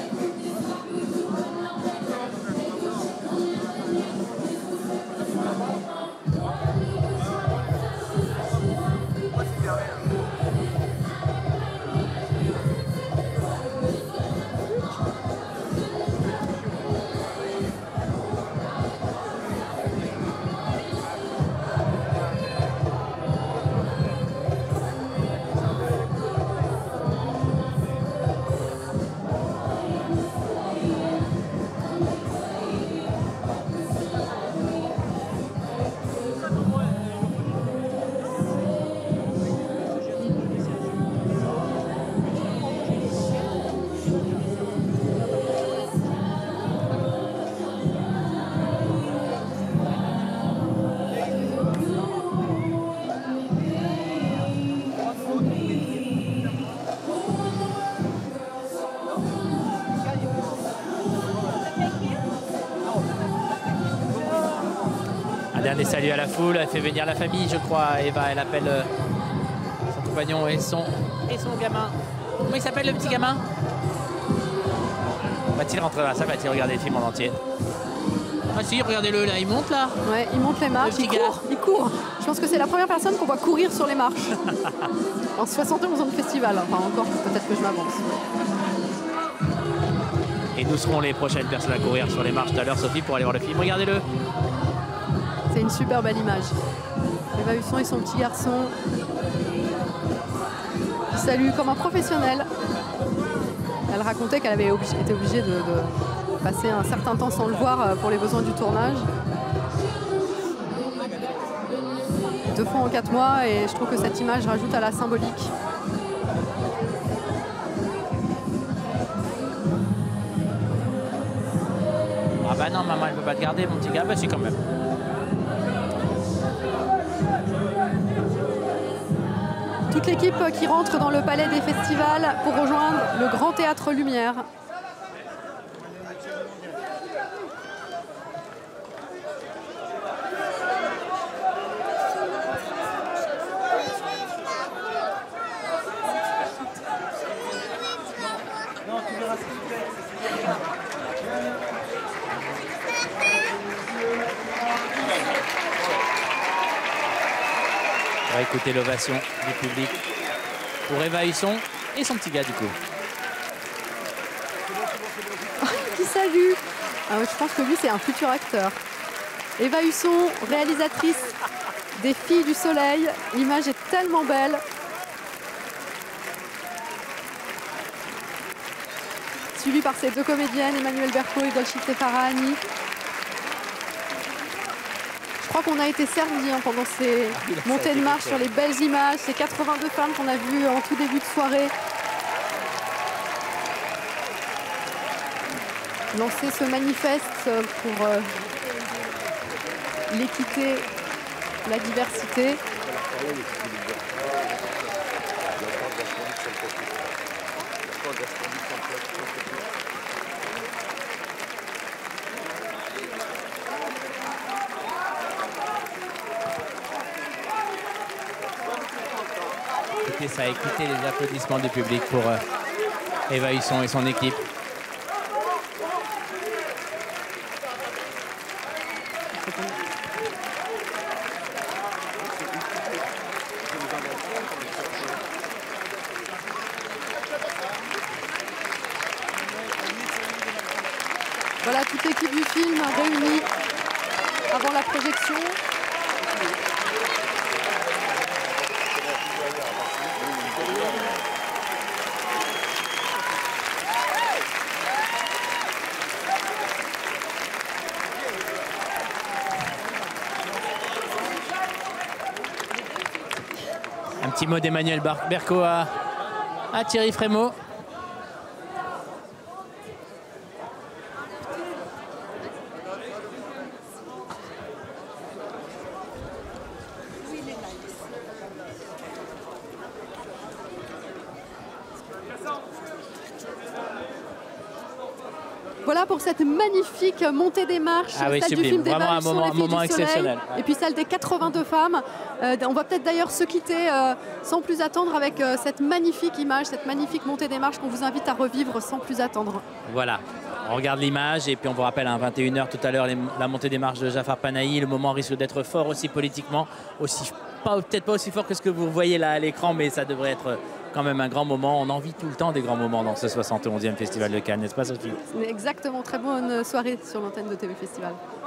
Dernier salut à la foule, elle fait venir la famille, je crois. Eva, elle appelle euh, son compagnon et son, et son gamin. Comment il s'appelle le petit gamin? Va-t-il rentrer là? Ça va-t-il regarder le film en entier? Ah si, regardez-le là, il monte là. Ouais, il monte les marches, il court, il court. Je pense que c'est la première personne qu'on voit courir sur les marches. En soixante et onze ans de festival, enfin encore, peut-être que je m'avance. Et nous serons les prochaines personnes à courir sur les marches tout à l'heure, Sophie, pour aller voir le film. Regardez-le. C'est une super belle image. Eva Husson et son petit garçon qui salue comme un professionnel. Elle racontait qu'elle avait obligé, été obligée de, de passer un certain temps sans le voir pour les besoins du tournage. Deux fois en quatre mois, et je trouve que cette image rajoute à la symbolique. Ah bah non, maman, elle ne peut pas te garder, mon petit gars. Bah si, quand même. Toute l'équipe qui rentre dans le palais des festivals pour rejoindre le Grand Théâtre Lumière. On va écouter l'ovation du public pour Eva Husson et son petit gars du coup. Qui salue. Ah, je pense que lui c'est un futur acteur. Eva Husson, réalisatrice des Filles du Soleil. L'image est tellement belle. Suivie par ses deux comédiennes, Emmanuelle Berco et Golshifteh Farahani. Je crois qu'on a été servis hein, pendant ces montées de marche sur les belles images, ces quatre-vingt-deux femmes qu'on a vues en tout début de soirée. lancé ce manifeste pour euh, l'équité, la diversité. Écoutez ça, écoutez les applaudissements du public pour euh, Eva Husson et son équipe. Voilà toute l'équipe du film réunie avant la projection. Un petit mot d'Emmanuel Berco à, à Thierry Frémaux. Voilà pour cette magnifique montée des marches, ah oui, celle sublime. du film Vraiment d'Eva un Husson, moment, Les un Filles moment du Soleil, exceptionnel. et puis celle des quatre-vingt-deux femmes. Euh, on va peut-être d'ailleurs se quitter euh, sans plus attendre avec euh, cette magnifique image, cette magnifique montée des marches qu'on vous invite à revivre sans plus attendre. Voilà, on regarde l'image et puis on vous rappelle à vingt et une heures tout à l'heure la montée des marches de Jafar Panahi. Le moment risque d'être fort aussi politiquement, aussi peut-être pas aussi fort que ce que vous voyez là à l'écran, mais ça devrait être quand même un grand moment. On en vit tout le temps des grands moments dans ce soixante et onzième Festival de Cannes, n'est-ce pas Sophie? Exactement, très bonne soirée sur l'antenne de T V Festival.